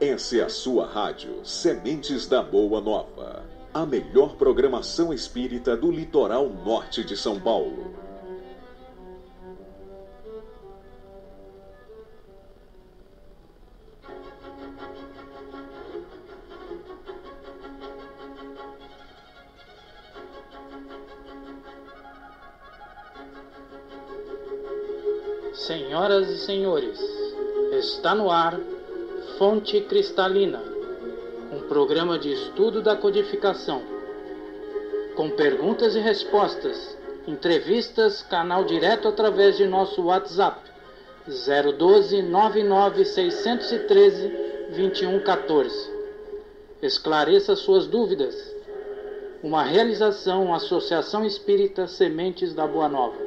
Essa é a sua rádio Sementes da Boa Nova. A melhor programação espírita do litoral norte de São Paulo. Senhoras e senhores, está no ar Fonte Cristalina, um programa de estudo da codificação, com perguntas e respostas, entrevistas, canal direto através de nosso WhatsApp 012 99 613 2114. Esclareça suas dúvidas. Uma realização Associação Espírita Sementes da Boa Nova.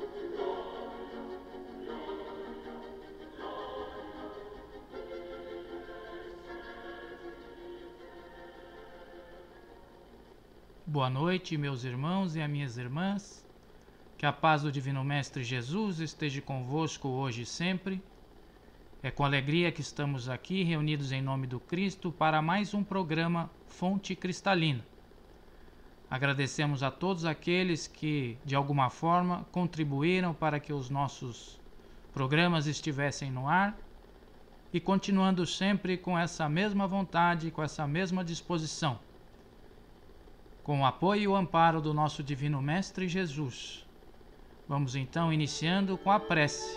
Boa noite, meus irmãos e as minhas irmãs. Que a paz do Divino Mestre Jesus esteja convosco hoje e sempre. É com alegria que estamos aqui reunidos em nome do Cristo para mais um programa Fonte Cristalina. Agradecemos a todos aqueles que, de alguma forma, contribuíram para que os nossos programas estivessem no ar e continuando sempre com essa mesma vontade, com essa mesma disposição. Com o apoio e o amparo do nosso Divino Mestre Jesus. Vamos então iniciando com a prece.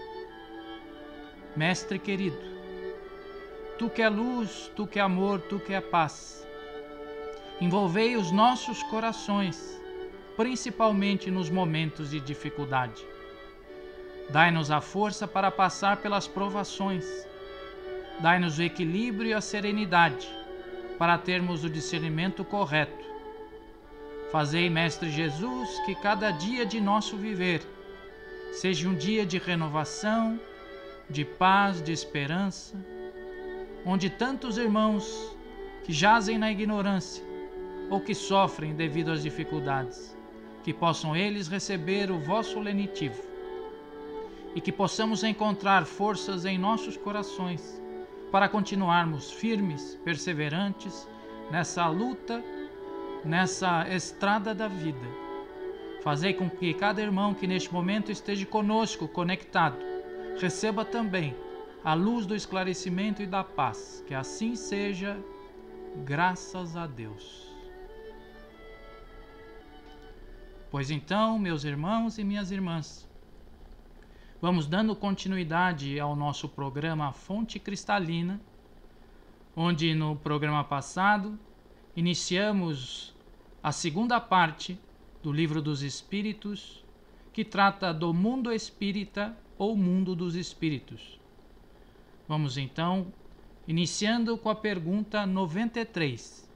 Mestre querido, Tu que é luz, Tu que é amor, Tu que é paz, envolvei os nossos corações, principalmente nos momentos de dificuldade. Dai-nos a força para passar pelas provações. Dai-nos o equilíbrio e a serenidade para termos o discernimento correto. Fazei, Mestre Jesus, que cada dia de nosso viver seja um dia de renovação, de paz, de esperança, onde tantos irmãos que jazem na ignorância ou que sofrem devido às dificuldades, que possam eles receber o vosso lenitivo e que possamos encontrar forças em nossos corações para continuarmos firmes, perseverantes nessa luta, nessa estrada da vida. Fazei com que cada irmão que neste momento esteja conosco, conectado, receba também a luz do esclarecimento e da paz. Que assim seja, graças a Deus. Pois então, meus irmãos e minhas irmãs, vamos dando continuidade ao nosso programa Fonte Cristalina, onde no programa passado iniciamos a segunda parte do Livro dos Espíritos, que trata do mundo espírita ou mundo dos espíritos. Vamos então, iniciando com a pergunta 93.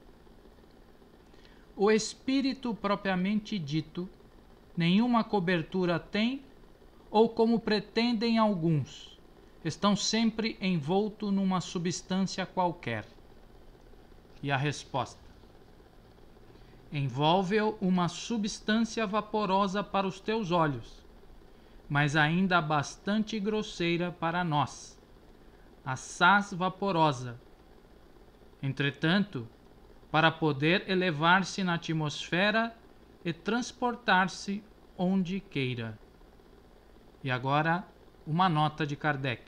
O espírito propriamente dito, nenhuma cobertura tem, ou como pretendem alguns, estão sempre envolto numa substância qualquer? E a resposta: envolve-o uma substância vaporosa para os teus olhos, mas ainda bastante grosseira para nós, a saz vaporosa. Entretanto, para poder elevar-se na atmosfera e transportar-se onde queira. E agora, uma nota de Kardec.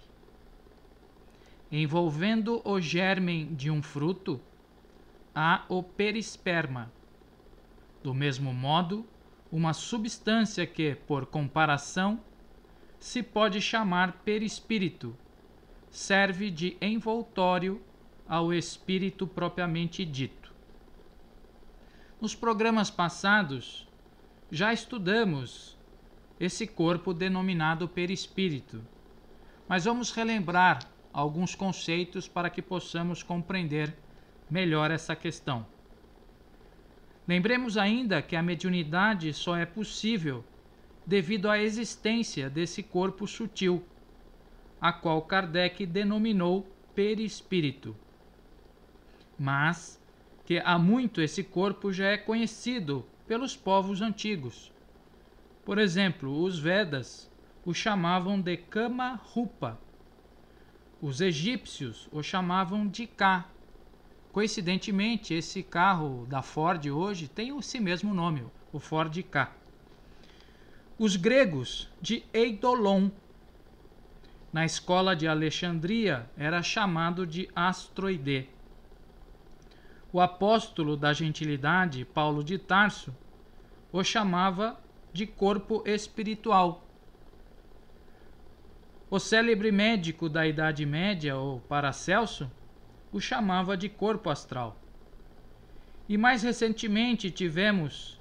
Envolvendo o germen de um fruto, há o perisperma. Do mesmo modo, uma substância que, por comparação, se pode chamar perispírito, serve de envoltório ao espírito propriamente dito. Nos programas passados, já estudamos esse corpo denominado perispírito, mas vamos relembrar alguns conceitos para que possamos compreender melhor essa questão. Lembremos ainda que a mediunidade só é possível devido à existência desse corpo sutil, a qual Kardec denominou perispírito. Mas que há muito esse corpo já é conhecido pelos povos antigos. Por exemplo, os Vedas o chamavam de Kama Rupa. Os egípcios o chamavam de Ka. Coincidentemente, esse carro da Ford hoje tem esse mesmo nome, o Ford Ka. Os gregos de Eidolon. Na escola de Alexandria era chamado de Astroide. O apóstolo da gentilidade, Paulo de Tarso, o chamava de corpo espiritual. O célebre médico da Idade Média, o Paracelso, o chamava de corpo astral. E mais recentemente tivemos,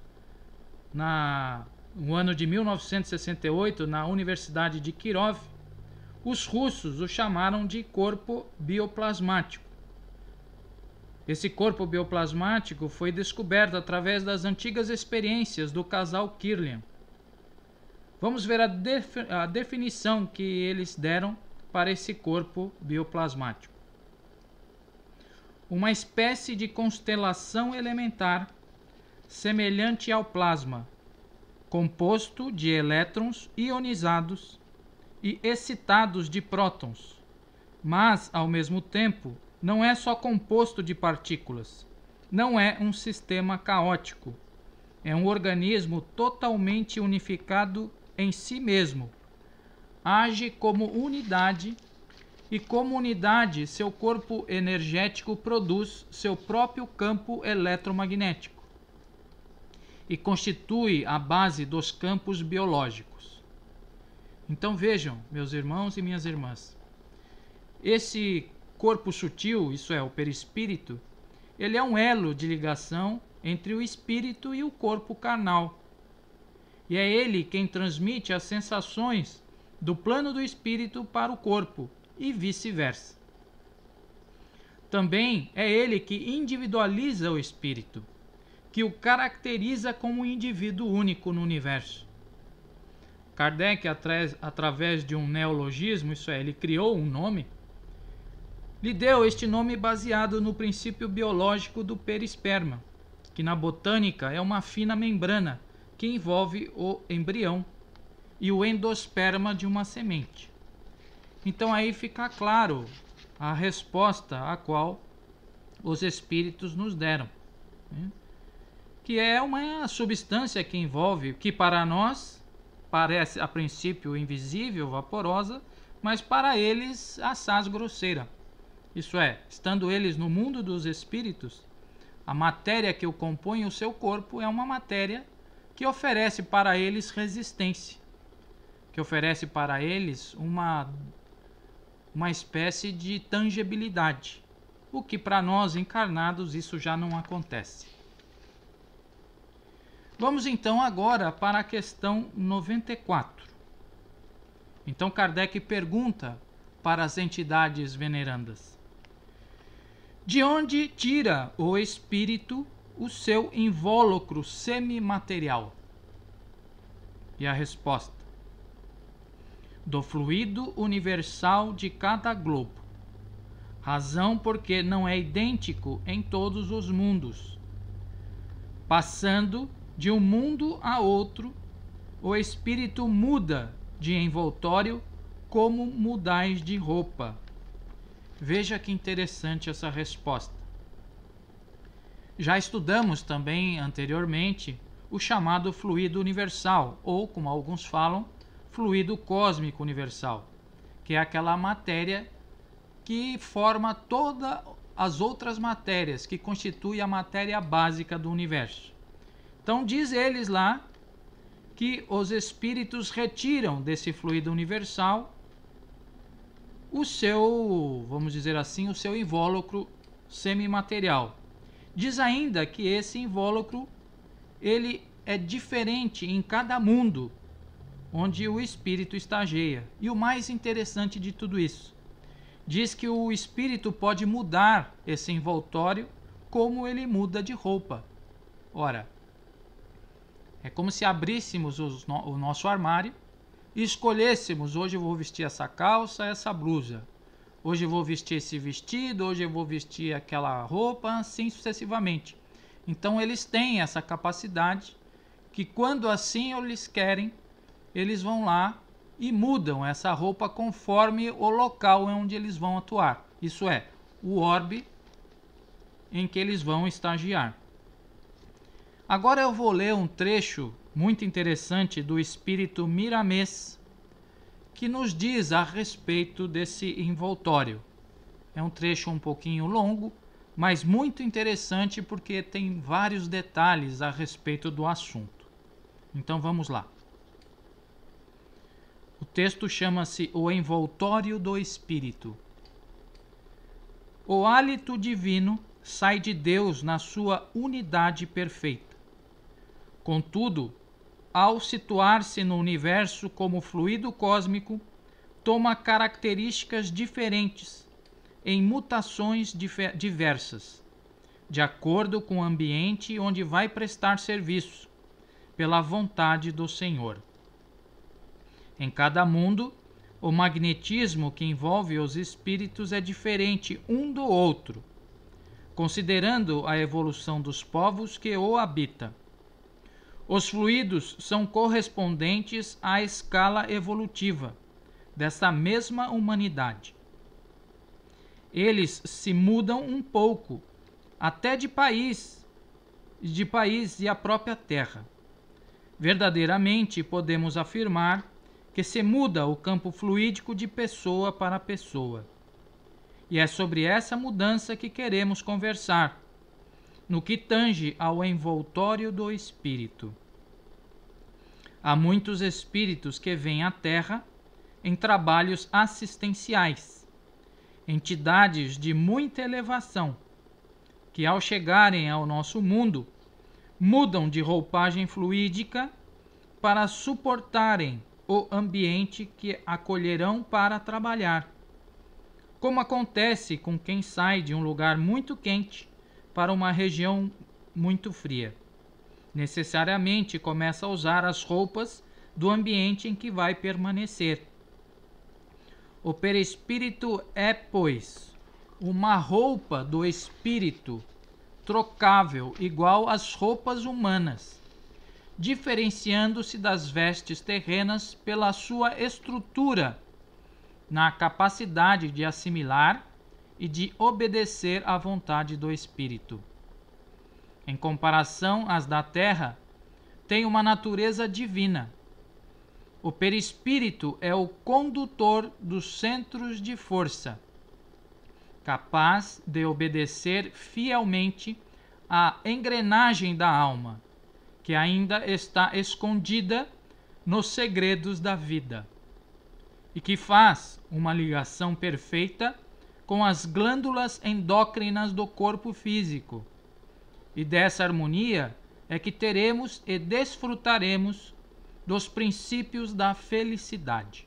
no ano de 1968, na Universidade de Kirov, os russos o chamaram de corpo bioplasmático. Esse corpo bioplasmático foi descoberto através das antigas experiências do casal Kirlian. Vamos ver a definição que eles deram para esse corpo bioplasmático. Uma espécie de constelação elementar semelhante ao plasma, composto de elétrons ionizados e excitados de prótons, mas, ao mesmo tempo, não é só composto de partículas, não é um sistema caótico, é um organismo totalmente unificado em si mesmo, age como unidade e, como unidade, seu corpo energético produz seu próprio campo eletromagnético e constitui a base dos campos biológicos. Então vejam, meus irmãos e minhas irmãs, esse corpo sutil, isso é, o perispírito, ele é um elo de ligação entre o espírito e o corpo carnal. E é ele quem transmite as sensações do plano do espírito para o corpo e vice-versa. Também é ele que individualiza o espírito, que o caracteriza como um indivíduo único no universo. Kardec, através de um neologismo, isso é, ele criou um nome, lhe deu este nome baseado no princípio biológico do perisperma, que na botânica é uma fina membrana que envolve o embrião e o endosperma de uma semente. Então aí fica claro a resposta a qual os espíritos nos deram, né? Que é uma substância que envolve, que para nós parece a princípio invisível, vaporosa, mas para eles assaz grosseira. Isso é, estando eles no mundo dos espíritos, a matéria que o compõe o seu corpo é uma matéria que oferece para eles resistência, que oferece para eles uma espécie de tangibilidade, o que para nós encarnados isso já não acontece. Vamos então agora para a questão 94. Então Kardec pergunta para as entidades venerandas: de onde tira o espírito o seu invólucro semimaterial? E a resposta: do fluido universal de cada globo, razão porque não é idêntico em todos os mundos. Passando de um mundo a outro, o espírito muda de envoltório como mudais de roupa. Veja que interessante essa resposta. Já estudamos também anteriormente o chamado fluido universal, ou, como alguns falam, fluido cósmico universal, que é aquela matéria que forma todas as outras matérias, que constitui a matéria básica do universo. Então diz eles lá que os espíritos retiram desse fluido universal o seu, vamos dizer assim, o seu invólucro semimaterial. Diz ainda que esse invólucro ele é diferente em cada mundo onde o espírito estageia. E o mais interessante de tudo isso, diz que o espírito pode mudar esse envoltório como ele muda de roupa. Ora, é como se abríssemos o nosso armário e escolhêssemos: hoje eu vou vestir essa calça, essa blusa, hoje eu vou vestir esse vestido, hoje eu vou vestir aquela roupa, assim sucessivamente. Então eles têm essa capacidade que, quando assim eles querem, eles vão lá e mudam essa roupa conforme o local onde eles vão atuar. Isso é, o orbe em que eles vão estagiar. Agora eu vou ler um trecho muito interessante do Espírito Miramês, que nos diz a respeito desse envoltório. É um trecho um pouquinho longo, mas muito interessante porque tem vários detalhes a respeito do assunto. Então vamos lá. O texto chama-se O Envoltório do Espírito. O hálito divino sai de Deus na sua unidade perfeita. Contudo, ao situar-se no universo como fluido cósmico, toma características diferentes, em mutações diversas, de acordo com o ambiente onde vai prestar serviço, pela vontade do Senhor. Em cada mundo, o magnetismo que envolve os espíritos é diferente um do outro, considerando a evolução dos povos que o habitam. Os fluidos são correspondentes à escala evolutiva dessa mesma humanidade. Eles se mudam um pouco, até de país e a própria Terra. Verdadeiramente podemos afirmar que se muda o campo fluídico de pessoa para pessoa. E é sobre essa mudança que queremos conversar, no que tange ao envoltório do espírito. Há muitos espíritos que vêm à Terra em trabalhos assistenciais, entidades de muita elevação, que ao chegarem ao nosso mundo, mudam de roupagem fluídica para suportarem o ambiente que acolherão para trabalhar, como acontece com quem sai de um lugar muito quente para uma região muito fria. Necessariamente começa a usar as roupas do ambiente em que vai permanecer. O perispírito é, pois, uma roupa do espírito trocável igual às roupas humanas, diferenciando-se das vestes terrenas pela sua estrutura, na capacidade de assimilar e de obedecer à vontade do espírito. Em comparação às da terra, tem uma natureza divina. O perispírito é o condutor dos centros de força, capaz de obedecer fielmente à engrenagem da alma, que ainda está escondida nos segredos da vida, e que faz uma ligação perfeita com as glândulas endócrinas do corpo físico. E dessa harmonia é que teremos e desfrutaremos dos princípios da felicidade.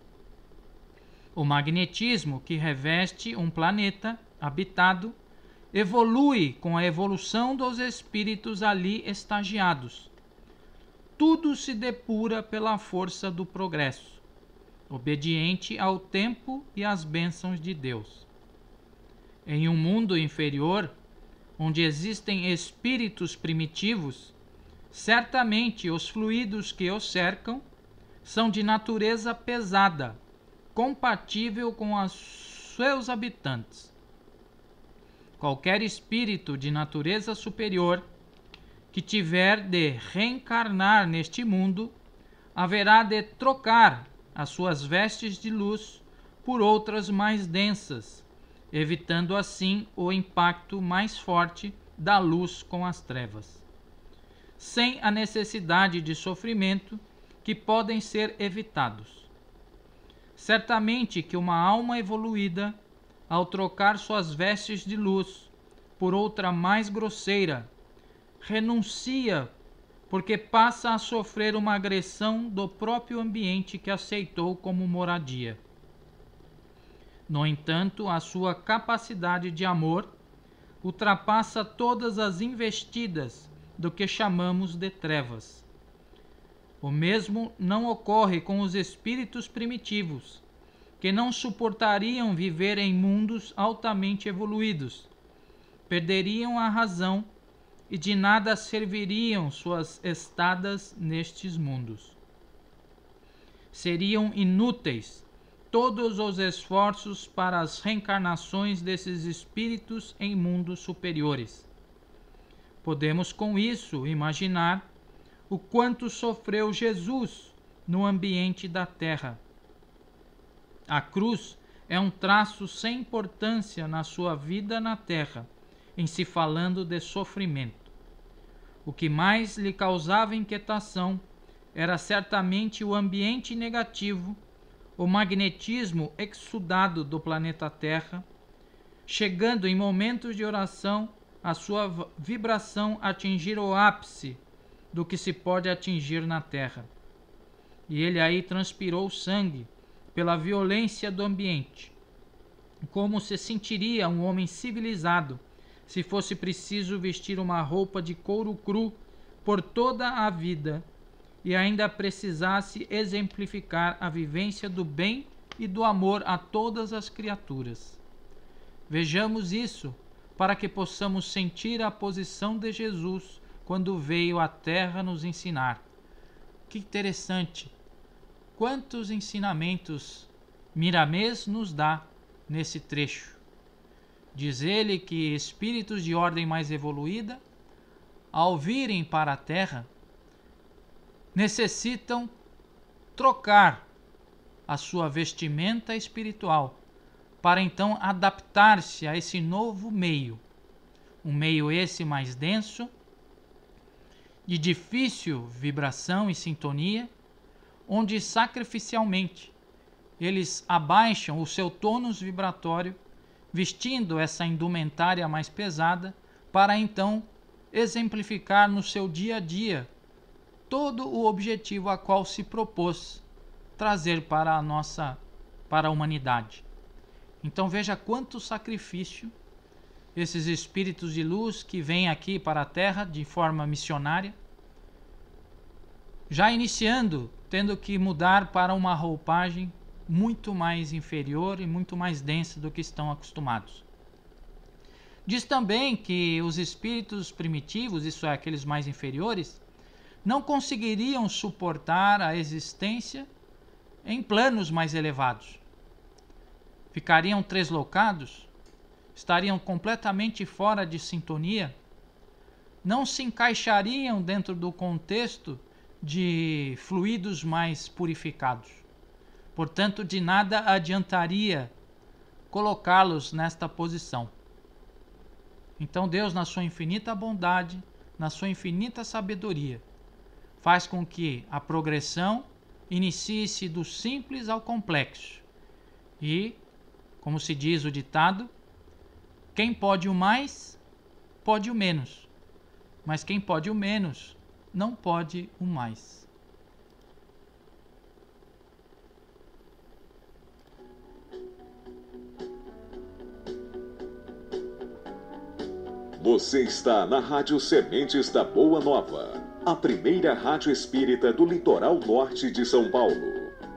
O magnetismo que reveste um planeta habitado evolui com a evolução dos espíritos ali estagiados. Tudo se depura pela força do progresso, obediente ao tempo e às bênçãos de Deus. Em um mundo inferior, onde existem espíritos primitivos, certamente os fluidos que os cercam são de natureza pesada, compatível com os seus habitantes. Qualquer espírito de natureza superior que tiver de reencarnar neste mundo, haverá de trocar as suas vestes de luz por outras mais densas, evitando assim o impacto mais forte da luz com as trevas, sem a necessidade de sofrimento que podem ser evitados. Certamente que uma alma evoluída, ao trocar suas vestes de luz por outra mais grosseira, renuncia porque passa a sofrer uma agressão do próprio ambiente que aceitou como moradia. No entanto, a sua capacidade de amor ultrapassa todas as investidas do que chamamos de trevas. O mesmo não ocorre com os espíritos primitivos, que não suportariam viver em mundos altamente evoluídos, perderiam a razão e de nada serviriam suas estadas nestes mundos. seriam inúteis todos os esforços para as reencarnações desses espíritos em mundos superiores. Podemos com isso imaginar o quanto sofreu Jesus no ambiente da Terra. A cruz é um traço sem importância na sua vida na Terra, em se falando de sofrimento. O que mais lhe causava inquietação era certamente o ambiente negativo, o magnetismo exudado do planeta Terra, chegando em momentos de oração a sua vibração atingir o ápice do que se pode atingir na Terra. E ele aí transpirou sangue pela violência do ambiente. Como se sentiria um homem civilizado se fosse preciso vestir uma roupa de couro cru por toda a vida e ainda precisasse exemplificar a vivência do bem e do amor a todas as criaturas. Vejamos isso para que possamos sentir a posição de Jesus quando veio à Terra nos ensinar. Que interessante! Quantos ensinamentos Miramês nos dá nesse trecho. Diz ele que espíritos de ordem mais evoluída, ao virem para a Terra, necessitam trocar a sua vestimenta espiritual para então adaptar-se a esse novo meio. Um meio esse mais denso, de difícil vibração e sintonia, onde sacrificialmente eles abaixam o seu tônus vibratório, vestindo essa indumentária mais pesada, para então exemplificar no seu dia a dia todo o objetivo a qual se propôs trazer para a humanidade. Então veja quanto sacrifício esses espíritos de luz que vêm aqui para a Terra de forma missionária, já iniciando, tendo que mudar para uma roupagem muito mais inferior e muito mais densa do que estão acostumados. Diz também que os espíritos primitivos, isso é, aqueles mais inferiores, não conseguiriam suportar a existência em planos mais elevados. Ficariam treslocados, estariam completamente fora de sintonia, não se encaixariam dentro do contexto de fluidos mais purificados. Portanto, de nada adiantaria colocá-los nesta posição. Então Deus, na sua infinita bondade, na sua infinita sabedoria, faz com que a progressão inicie-se do simples ao complexo. E, como se diz o ditado, quem pode o mais, pode o menos. Mas quem pode o menos, não pode o mais. Você está na Rádio Sementes da Boa Nova, a primeira rádio espírita do litoral norte de São Paulo.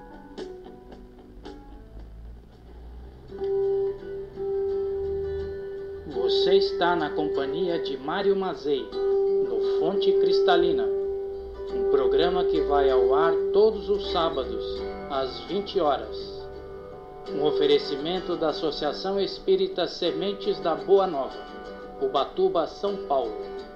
Você está na companhia de Mário Mazei, no Fonte Cristalina, um programa que vai ao ar todos os sábados, às 20 horas. Um oferecimento da Associação Espírita Sementes da Boa Nova, Ubatuba, São Paulo.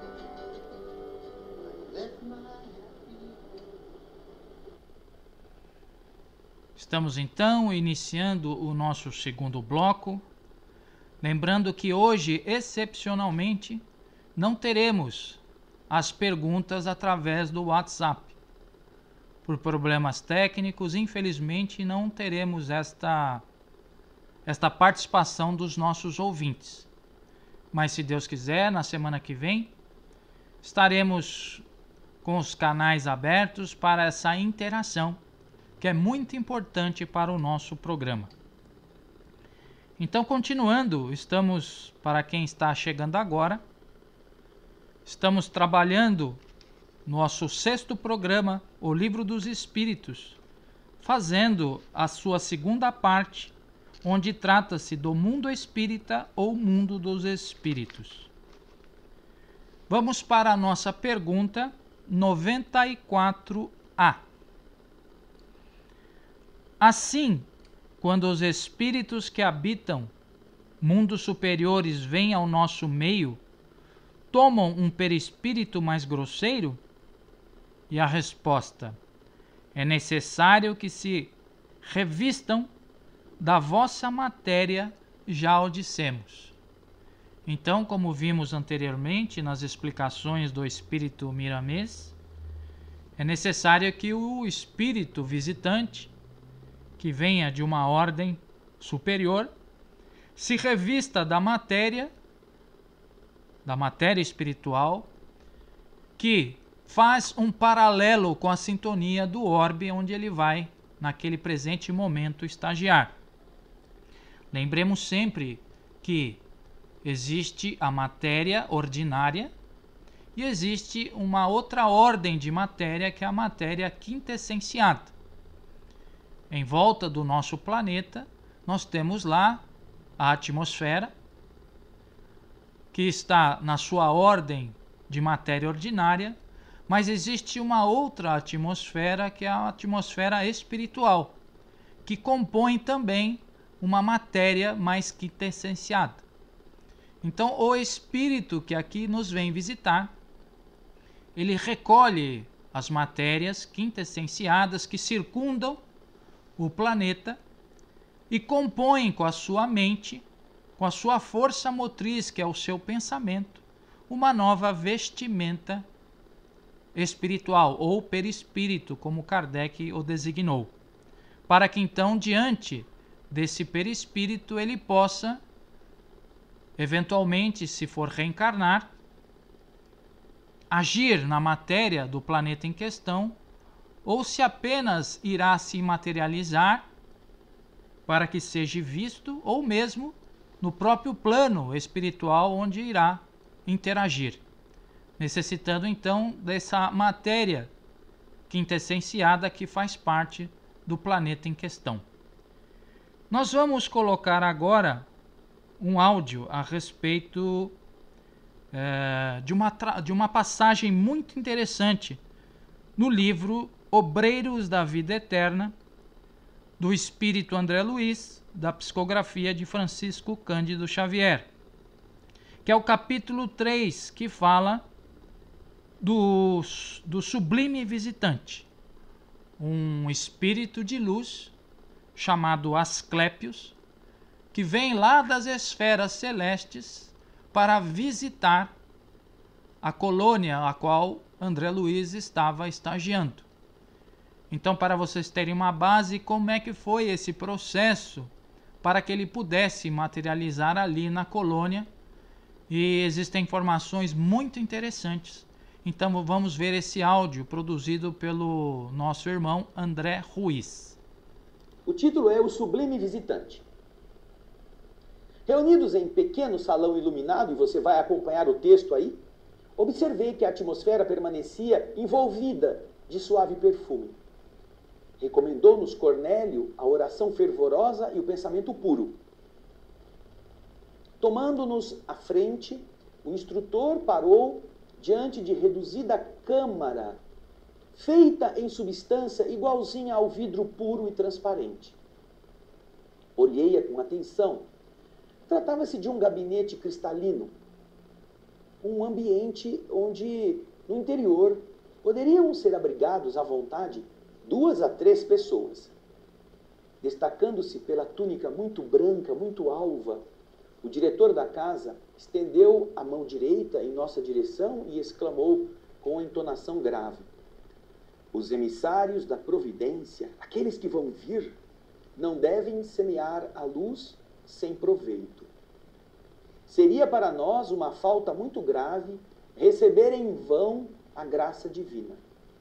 Estamos então iniciando o nosso segundo bloco. Lembrando que hoje, excepcionalmente, não teremos as perguntas através do WhatsApp. Por problemas técnicos, infelizmente, não teremos esta participação dos nossos ouvintes. Mas, se Deus quiser, na semana que vem, estaremos com os canais abertos para essa interação, que é muito importante para o nosso programa. Então, continuando, estamos, para quem está chegando agora, estamos trabalhando no nosso 6º programa, O Livro dos Espíritos, fazendo a sua segunda parte, onde trata-se do mundo espírita ou mundo dos espíritos. Vamos para a nossa pergunta 94A. Assim, quando os espíritos que habitam mundos superiores vêm ao nosso meio, tomam um perispírito mais grosseiro? E a resposta: é necessário que se revistam da vossa matéria, já o dissemos. Então, como vimos anteriormente nas explicações do espírito Miramês, é necessário que o espírito visitante, que venha de uma ordem superior, se revista da matéria espiritual, que faz um paralelo com a sintonia do orbe onde ele vai, naquele presente momento, estagiar. Lembremos sempre que existe a matéria ordinária e existe uma outra ordem de matéria, que é a matéria quintessenciada. Em volta do nosso planeta, nós temos lá a atmosfera, que está na sua ordem de matéria ordinária, mas existe uma outra atmosfera, que é a atmosfera espiritual, que compõe também uma matéria mais quintessenciada. Então, o espírito que aqui nos vem visitar, ele recolhe as matérias quintessenciadas que circundam o planeta e compõe com a sua mente, com a sua força motriz, que é o seu pensamento, uma nova vestimenta espiritual, ou perispírito, como Kardec o designou, para que então, diante desse perispírito, ele possa, eventualmente, se for reencarnar, agir na matéria do planeta em questão, ou se apenas irá se materializar para que seja visto, ou mesmo no próprio plano espiritual onde irá interagir, necessitando então dessa matéria quintessenciada que faz parte do planeta em questão. Nós vamos colocar agora um áudio a respeito de uma passagem muito interessante no livro Obreiros da Vida Eterna, do Espírito André Luiz, da psicografia de Francisco Cândido Xavier, que é o capítulo 3, que fala do sublime visitante, um espírito de luz chamado Asclépios, que vem lá das esferas celestes para visitar a colônia a qual André Luiz estava estagiando. Então, para vocês terem uma base, como é que foi esse processo para que ele pudesse materializar ali na colônia, e existem informações muito interessantes. Então, vamos ver esse áudio produzido pelo nosso irmão André Ruiz. O título é O Sublime Visitante. Reunidos em pequeno salão iluminado, e você vai acompanhar o texto aí, observei que a atmosfera permanecia envolvida de suave perfume. Recomendou-nos Cornélio a oração fervorosa e o pensamento puro. Tomando-nos à frente, o instrutor parou diante de reduzida câmara, feita em substância igualzinha ao vidro puro e transparente. Olhei-a com atenção. Tratava-se de um gabinete cristalino, um ambiente onde, no interior, poderiam ser abrigados à vontade 2 a 3 pessoas. Destacando-se pela túnica muito branca, muito alva, o diretor da casa estendeu a mão direita em nossa direção e exclamou com entonação grave: os emissários da providência, aqueles que vão vir, não devem semear a luz sem proveito. Seria para nós uma falta muito grave receber em vão a graça divina.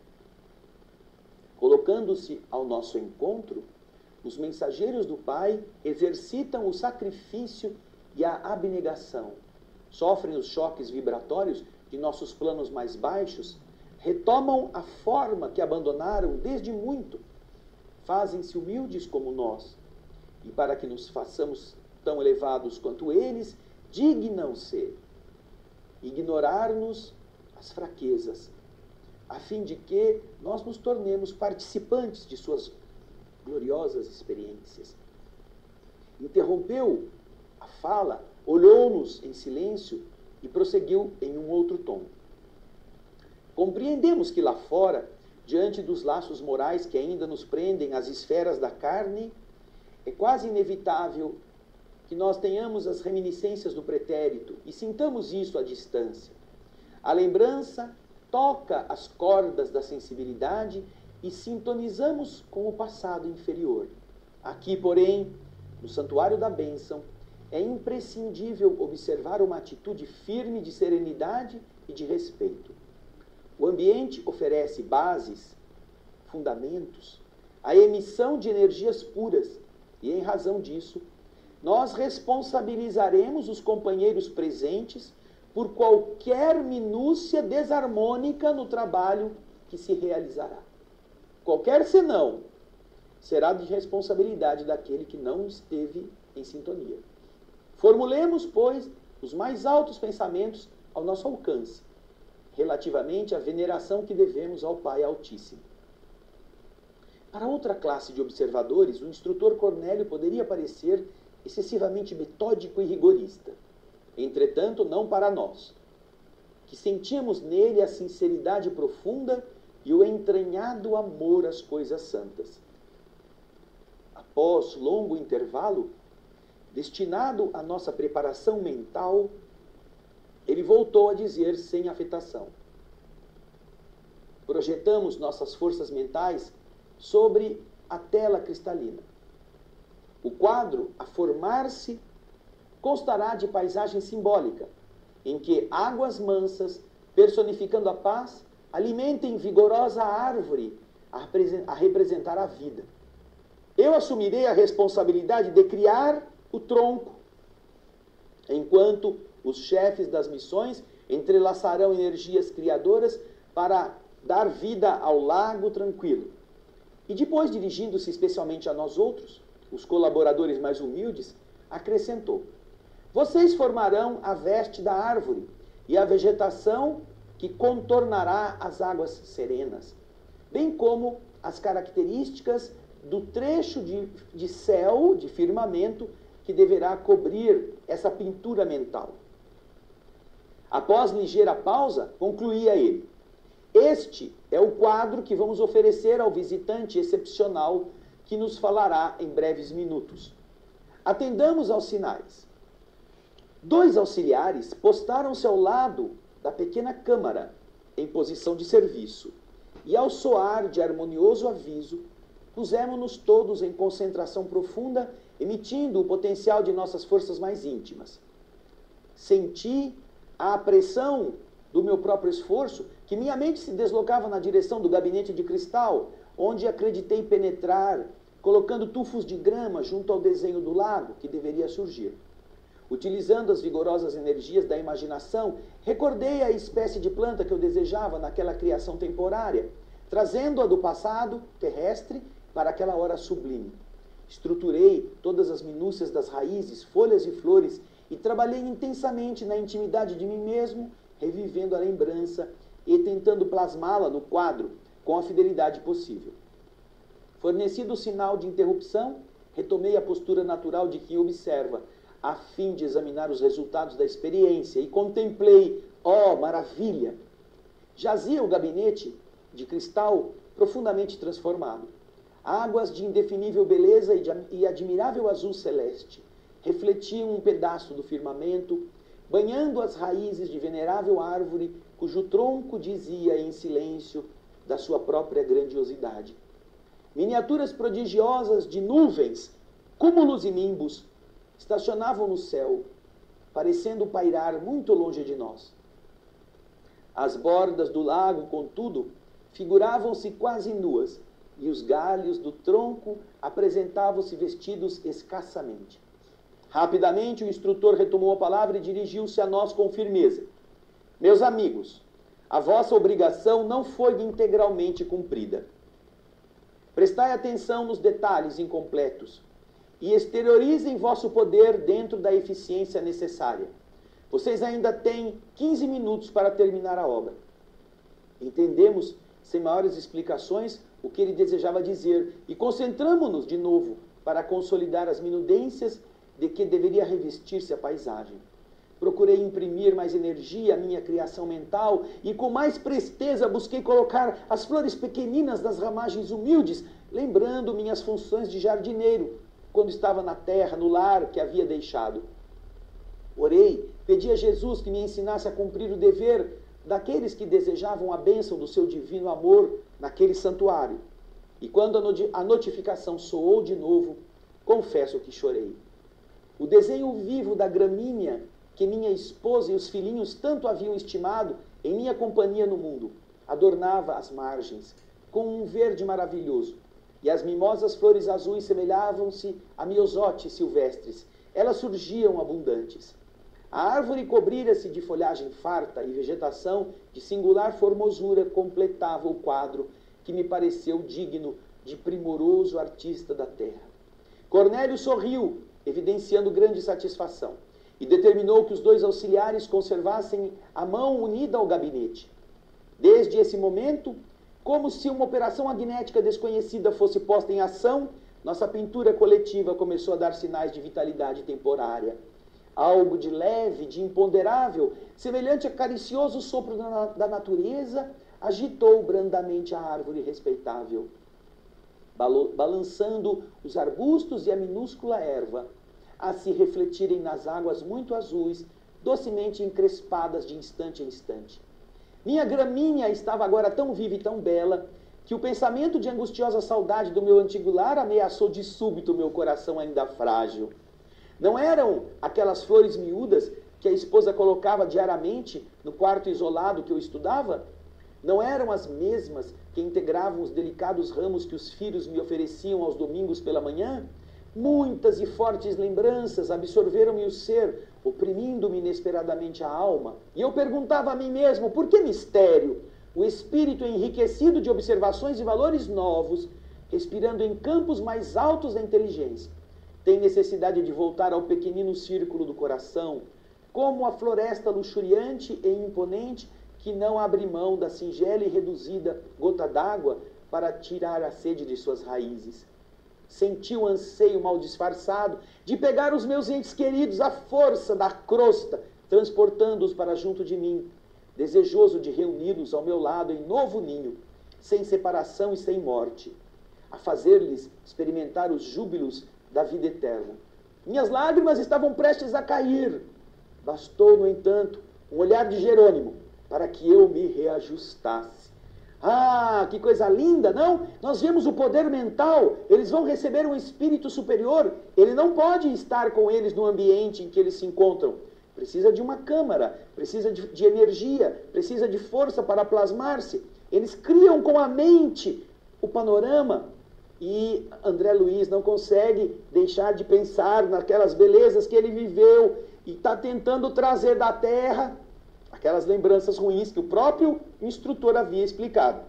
Colocando-se ao nosso encontro, os mensageiros do Pai exercitam o sacrifício e a abnegação, sofrem os choques vibratórios de nossos planos mais baixos, retomam a forma que abandonaram desde muito, fazem-se humildes como nós, e para que nos façamos tão elevados quanto eles, dignam-se ignorar-nos as fraquezas, a fim de que nós nos tornemos participantes de suas gloriosas experiências. Interrompeu a fala, olhou-nos em silêncio e prosseguiu em um outro tom. Compreendemos que lá fora, diante dos laços morais que ainda nos prendem às esferas da carne, é quase inevitável que nós tenhamos as reminiscências do pretérito e sintamos isso à distância. A lembrança toca as cordas da sensibilidade e sintonizamos com o passado inferior. Aqui, porém, no Santuário da Bênção, é imprescindível observar uma atitude firme de serenidade e de respeito. O ambiente oferece bases, fundamentos, a emissão de energias puras, e em razão disso, nós responsabilizaremos os companheiros presentes por qualquer minúcia desarmônica no trabalho que se realizará. Qualquer senão será de responsabilidade daquele que não esteve em sintonia. Formulemos, pois, os mais altos pensamentos ao nosso alcance, relativamente à veneração que devemos ao Pai Altíssimo. Para outra classe de observadores, o instrutor Cornélio poderia parecer excessivamente metódico e rigorista. Entretanto, não para nós, que sentimos nele a sinceridade profunda e o entranhado amor às coisas santas. Após longo intervalo, destinado à nossa preparação mental, ele voltou a dizer sem afetação: projetamos nossas forças mentais sobre a tela cristalina. O quadro, a formar-se, constará de paisagem simbólica, em que águas mansas, personificando a paz, alimentem vigorosa árvore a representar a vida. Eu assumirei a responsabilidade de criar o tronco, enquanto os chefes das missões entrelaçarão energias criadoras para dar vida ao lago tranquilo. E depois, dirigindo-se especialmente a nós outros, os colaboradores mais humildes, acrescentou: vocês formarão a veste da árvore e a vegetação que contornará as águas serenas, bem como as características do trecho de céu, de firmamento, que deverá cobrir essa pintura mental. Após ligeira pausa, concluía ele: este é o quadro que vamos oferecer ao visitante excepcional que nos falará em breves minutos. Atendamos aos sinais. 2 auxiliares postaram-se ao lado da pequena câmara, em posição de serviço, e ao soar de harmonioso aviso, pusemos-nos todos em concentração profunda, emitindo o potencial de nossas forças mais íntimas. Senti a pressão do meu próprio esforço, que minha mente se deslocava na direção do gabinete de cristal, onde acreditei penetrar, colocando tufos de grama junto ao desenho do lago que deveria surgir. Utilizando as vigorosas energias da imaginação, recordei a espécie de planta que eu desejava naquela criação temporária, trazendo-a do passado terrestre para aquela hora sublime. Estruturei todas as minúcias das raízes, folhas e flores e trabalhei intensamente na intimidade de mim mesmo, revivendo a lembrança e tentando plasmá-la no quadro com a fidelidade possível. Fornecido o sinal de interrupção, retomei a postura natural de quem observa, a fim de examinar os resultados da experiência, e contemplei, ó maravilha! Jazia o gabinete de cristal profundamente transformado. Águas de indefinível beleza e admirável azul celeste refletiam um pedaço do firmamento, banhando as raízes de venerável árvore, cujo tronco dizia em silêncio da sua própria grandiosidade. Miniaturas prodigiosas de nuvens, cúmulos e nimbos, estacionavam no céu, parecendo pairar muito longe de nós. As bordas do lago, contudo, figuravam-se quase nuas, e os galhos do tronco apresentavam-se vestidos escassamente. Rapidamente, o instrutor retomou a palavra e dirigiu-se a nós com firmeza. Meus amigos, a vossa obrigação não foi integralmente cumprida. Prestai atenção nos detalhes incompletos e exteriorizem vosso poder dentro da eficiência necessária. Vocês ainda têm 15 minutos para terminar a obra. Entendemos, sem maiores explicações, o que ele desejava dizer e concentramo-nos de novo para consolidar as minudências de que deveria revestir-se a paisagem. Procurei imprimir mais energia à minha criação mental e com mais presteza busquei colocar as flores pequeninas das ramagens humildes, lembrando minhas funções de jardineiro, quando estava na terra, no lar que havia deixado. Orei, pedi a Jesus que me ensinasse a cumprir o dever daqueles que desejavam a bênção do seu divino amor naquele santuário. E quando a notificação soou de novo, confesso que chorei. O desenho vivo da gramínea que minha esposa e os filhinhos tanto haviam estimado em minha companhia no mundo, adornava as margens, com um verde maravilhoso, e as mimosas flores azuis semelhavam-se a miosotes silvestres. Elas surgiam abundantes. A árvore cobrira-se de folhagem farta e vegetação de singular formosura completava o quadro que me pareceu digno de primoroso artista da terra. Cornélio sorriu, evidenciando grande satisfação, e determinou que os dois auxiliares conservassem a mão unida ao gabinete. Desde esse momento, como se uma operação magnética desconhecida fosse posta em ação, nossa pintura coletiva começou a dar sinais de vitalidade temporária. Algo de leve, de imponderável, semelhante a caricioso sopro da natureza, agitou brandamente a árvore respeitável, balançando os arbustos e a minúscula erva, a se refletirem nas águas muito azuis, docemente encrespadas de instante em instante. Minha gramínea estava agora tão viva e tão bela, que o pensamento de angustiosa saudade do meu antigo lar ameaçou de súbito meu coração ainda frágil. Não eram aquelas flores miúdas que a esposa colocava diariamente no quarto isolado que eu estudava? Não eram as mesmas que integravam os delicados ramos que os filhos me ofereciam aos domingos pela manhã? Muitas e fortes lembranças absorveram-me o ser, oprimindo-me inesperadamente a alma. E eu perguntava a mim mesmo, por que mistério? O espírito enriquecido de observações e valores novos, respirando em campos mais altos da inteligência, tem necessidade de voltar ao pequenino círculo do coração, como a floresta luxuriante e imponente que não abre mão da singela e reduzida gota d'água para tirar a sede de suas raízes. Senti o anseio mal disfarçado de pegar os meus entes queridos à força da crosta, transportando-os para junto de mim, desejoso de reuni-los ao meu lado em novo ninho, sem separação e sem morte, a fazer-lhes experimentar os júbilos da vida eterna. Minhas lágrimas estavam prestes a cair. Bastou, no entanto, um olhar de Jerônimo para que eu me reajustasse. Ah, que coisa linda, não? Nós vemos o poder mental, eles vão receber um espírito superior, ele não pode estar com eles no ambiente em que eles se encontram. Precisa de uma câmara, precisa de energia, precisa de força para plasmar-se. Eles criam com a mente o panorama e André Luiz não consegue deixar de pensar naquelas belezas que ele viveu e está tentando trazer da terra aquelas lembranças ruins que o próprio instrutor havia explicado.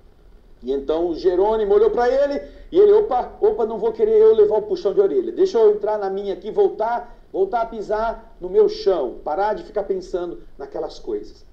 E então o Jerônimo olhou para ele e ele, opa, não vou querer eu levar o puxão de orelha. Deixa eu entrar na minha aqui, voltar a pisar no meu chão, parar de ficar pensando naquelas coisas.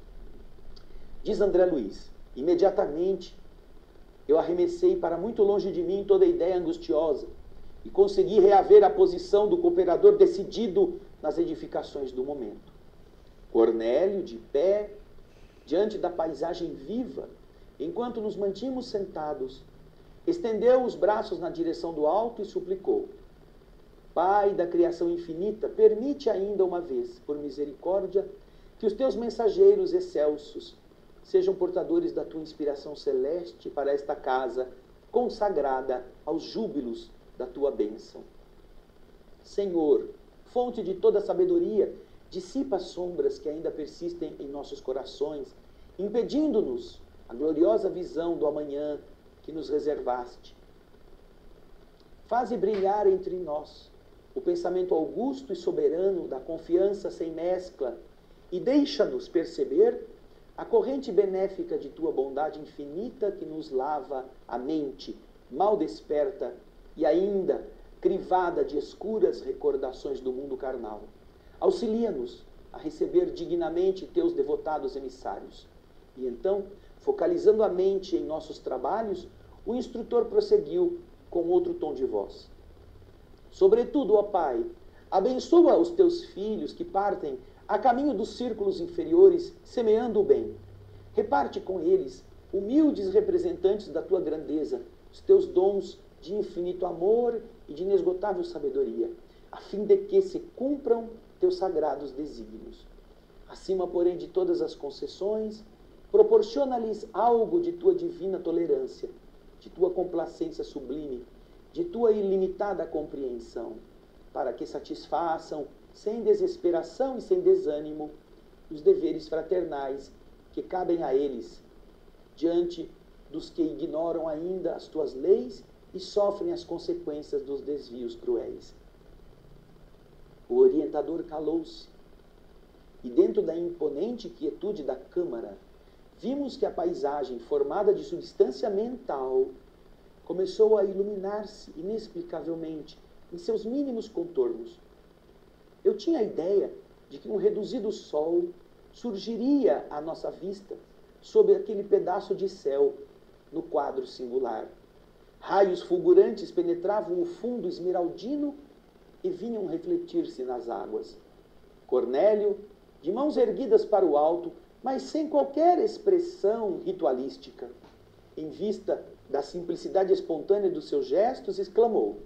Diz André Luiz, imediatamente eu arremessei para muito longe de mim toda ideia angustiosa e consegui reaver a posição do cooperador decidido nas edificações do momento. Cornélio, de pé, diante da paisagem viva, enquanto nos mantínhamos sentados, estendeu os braços na direção do alto e suplicou: Pai da criação infinita, permite ainda uma vez, por misericórdia, que os teus mensageiros excelsos sejam portadores da tua inspiração celeste para esta casa consagrada aos júbilos da tua bênção. Senhor, fonte de toda sabedoria, dissipa as sombras que ainda persistem em nossos corações, impedindo-nos a gloriosa visão do amanhã que nos reservaste. Faze brilhar entre nós o pensamento augusto e soberano da confiança sem mescla e deixa-nos perceber a corrente benéfica de tua bondade infinita que nos lava a mente, mal desperta e ainda crivada de escuras recordações do mundo carnal. Auxilia-nos a receber dignamente teus devotados emissários. E então, focalizando a mente em nossos trabalhos, o instrutor prosseguiu com outro tom de voz. Sobretudo, ó Pai, abençoa os teus filhos que partem a caminho dos círculos inferiores, semeando o bem. Reparte com eles, humildes representantes da tua grandeza, os teus dons de infinito amor e de inesgotável sabedoria, a fim de que se cumpram teus sagrados desígnios. Acima, porém, de todas as concessões, proporciona-lhes algo de tua divina tolerância, de tua complacência sublime, de tua ilimitada compreensão, para que satisfaçam, sem desesperação e sem desânimo, os deveres fraternais que cabem a eles, diante dos que ignoram ainda as tuas leis e sofrem as consequências dos desvios cruéis. O orientador calou-se, e dentro da imponente quietude da câmara, vimos que a paisagem, formada de substância mental, começou a iluminar-se inexplicavelmente em seus mínimos contornos. Eu tinha a ideia de que um reduzido sol surgiria à nossa vista sob aquele pedaço de céu no quadro singular. Raios fulgurantes penetravam o fundo esmeraldino e vinham refletir-se nas águas. Cornélio, de mãos erguidas para o alto, mas sem qualquer expressão ritualística, em vista da simplicidade espontânea dos seus gestos, exclamou: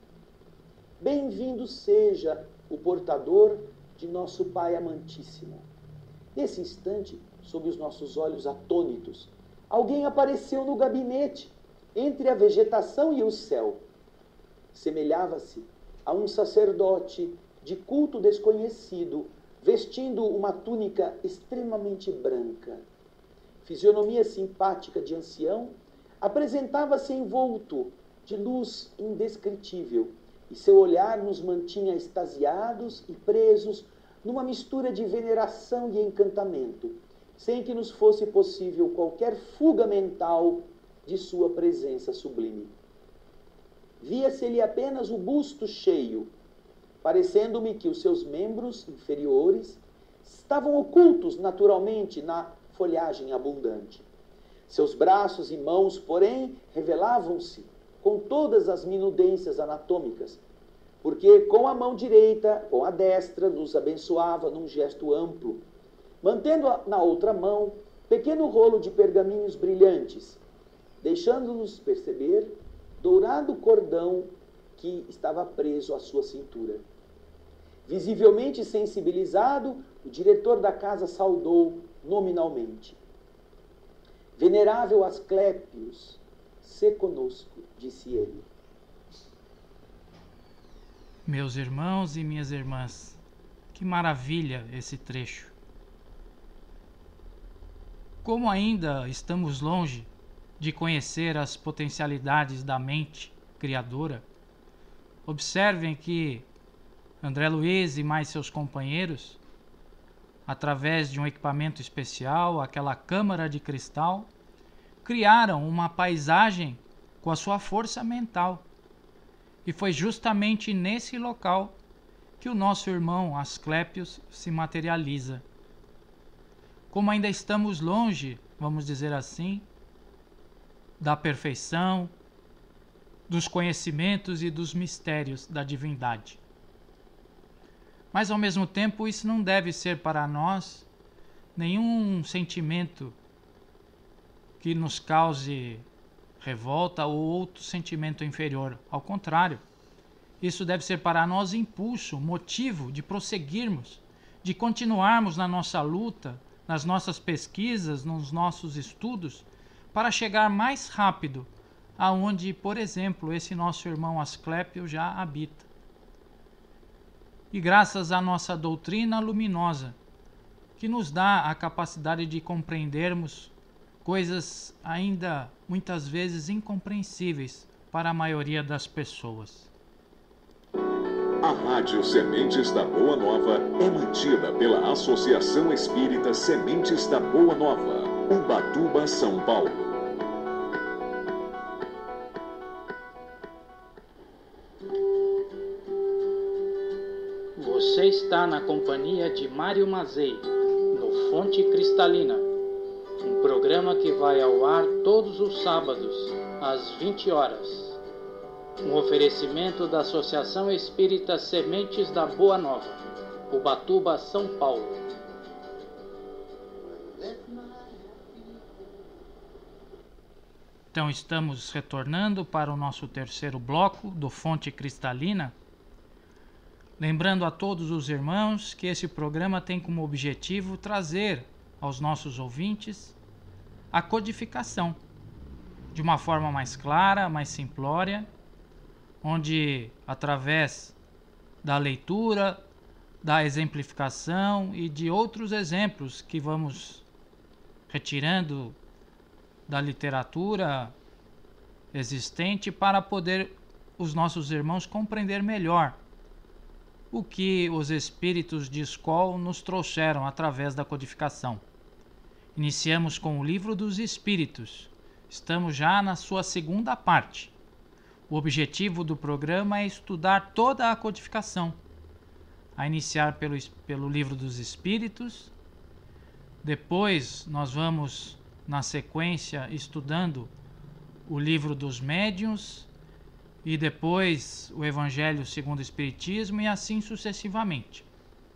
Bem-vindo seja o portador de nosso Pai amantíssimo. Nesse instante, sob os nossos olhos atônitos, alguém apareceu no gabinete, entre a vegetação e o céu. Semelhava-se a um sacerdote de culto desconhecido, vestindo uma túnica extremamente branca. Fisionomia simpática de ancião, apresentava-se envolto de luz indescritível, e seu olhar nos mantinha extasiados e presos numa mistura de veneração e encantamento, sem que nos fosse possível qualquer fuga mental de sua presença sublime. Via-se-lhe apenas o busto cheio, parecendo-me que os seus membros inferiores estavam ocultos naturalmente na folhagem abundante. Seus braços e mãos, porém, revelavam-se com todas as minudências anatômicas, porque com a mão direita, com a destra, nos abençoava num gesto amplo, mantendo na outra mão pequeno rolo de pergaminhos brilhantes, deixando-nos perceber dourado cordão que estava preso à sua cintura. Visivelmente sensibilizado, o diretor da casa saudou nominalmente. Venerável Asclépios, se conosco, disse ele. Meus irmãos e minhas irmãs, que maravilha esse trecho. Como ainda estamos longe de conhecer as potencialidades da mente criadora, observem que André Luiz e mais seus companheiros, através de um equipamento especial, aquela câmara de cristal, criaram uma paisagem com a sua força mental. E foi justamente nesse local que o nosso irmão Asclépios se materializa. Como ainda estamos longe, vamos dizer assim, da perfeição, dos conhecimentos e dos mistérios da divindade. Mas, ao mesmo tempo, isso não deve ser para nós nenhum sentimento que nos cause revolta ou outro sentimento inferior. Ao contrário, isso deve ser para nós impulso, motivo de prosseguirmos, de continuarmos na nossa luta, nas nossas pesquisas, nos nossos estudos, para chegar mais rápido aonde, por exemplo, esse nosso irmão Asclépio já habita. E graças à nossa doutrina luminosa, que nos dá a capacidade de compreendermos coisas ainda muitas vezes incompreensíveis para a maioria das pessoas. A Rádio Sementes da Boa Nova é mantida pela Associação Espírita Sementes da Boa Nova, Ubatuba, São Paulo. Você está na companhia de Mário Mazei, no Fonte Cristalina, um programa que vai ao ar todos os sábados, às 20 horas. Um oferecimento da Associação Espírita Sementes da Boa Nova, Ubatuba, São Paulo. Então estamos retornando para o nosso terceiro bloco do Fonte Cristalina. Lembrando a todos os irmãos que esse programa tem como objetivo trazer aos nossos ouvintes a codificação de uma forma mais clara, mais simplória, onde através da leitura, da exemplificação e de outros exemplos que vamos retirando da literatura existente para poder os nossos irmãos compreender melhor o que os espíritos de Skol nos trouxeram através da codificação. Iniciamos com o Livro dos Espíritos. Estamos já na sua segunda parte. O objetivo do programa é estudar toda a codificação, a iniciar pelo Livro dos Espíritos. Depois nós vamos, na sequência, estudando o Livro dos Médiuns, e depois o Evangelho segundo o Espiritismo, e assim sucessivamente.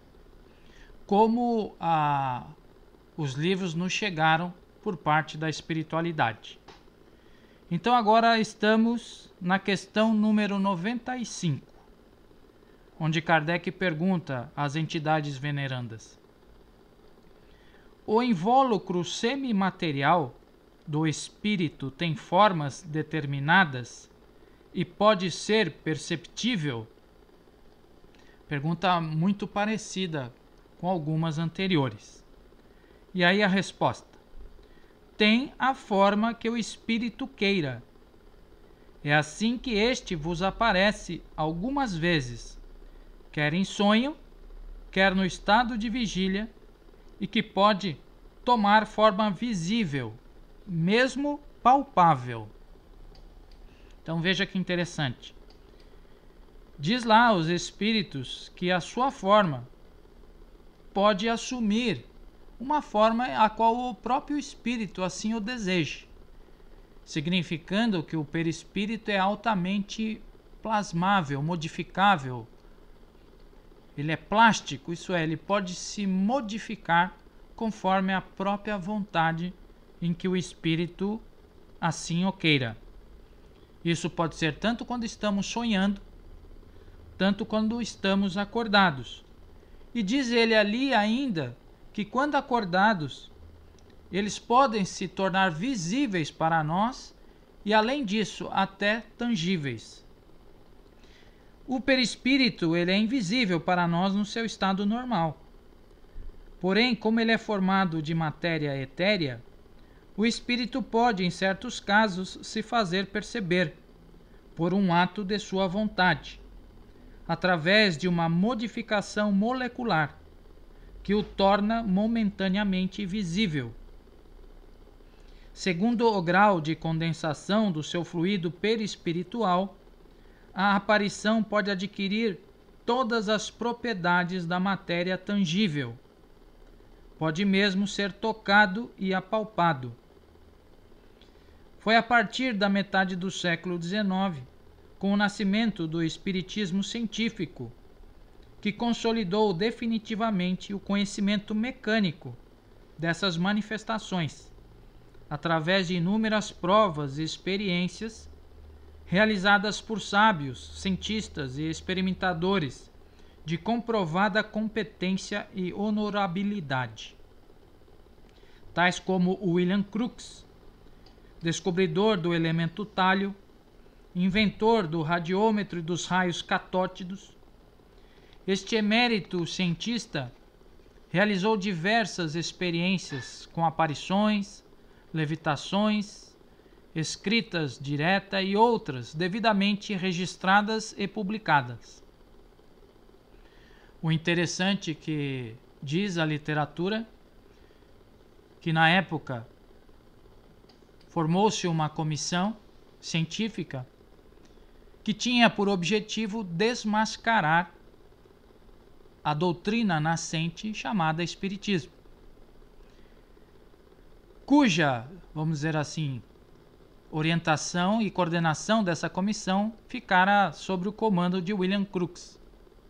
Como os livros nos chegaram por parte da espiritualidade. Então agora estamos na questão número 95, onde Kardec pergunta às entidades venerandas: o invólucro semimaterial do espírito tem formas determinadas e pode ser perceptível? Pergunta muito parecida com algumas anteriores. E aí a resposta: tem a forma que o espírito queira. É assim que este vos aparece algumas vezes, quer em sonho, quer no estado de vigília, e que pode tomar forma visível, mesmo palpável. Então veja que interessante. Diz lá os espíritos que a sua forma pode assumir uma forma a qual o próprio espírito assim o deseje, significando que o perispírito é altamente plasmável, modificável. Ele é plástico, isso é, ele pode se modificar conforme a própria vontade em que o espírito assim o queira. Isso pode ser tanto quando estamos sonhando, tanto quando estamos acordados. E diz ele ali ainda que quando acordados, eles podem se tornar visíveis para nós e, além disso, até tangíveis. O perispírito ele é invisível para nós no seu estado normal. Porém, como ele é formado de matéria etérea, o espírito pode, em certos casos, se fazer perceber, por um ato de sua vontade, através de uma modificação molecular, que o torna momentaneamente visível. Segundo o grau de condensação do seu fluido perispiritual, a aparição pode adquirir todas as propriedades da matéria tangível. Pode mesmo ser tocado e apalpado. Foi a partir da metade do século XIX, com o nascimento do espiritismo científico, que consolidou definitivamente o conhecimento mecânico dessas manifestações, através de inúmeras provas e experiências realizadas por sábios, cientistas e experimentadores de comprovada competência e honorabilidade, tais como William Crookes, descobridor do elemento tálio, inventor do radiômetro e dos raios catótidos. Este emérito cientista realizou diversas experiências com aparições, levitações, escritas direta e outras devidamente registradas e publicadas. O interessante que diz a literatura que na época formou-se uma comissão científica que tinha por objetivo desmascarar a doutrina nascente chamada Espiritismo, cuja, vamos dizer assim, orientação e coordenação dessa comissão ficara sob o comando de William Crookes.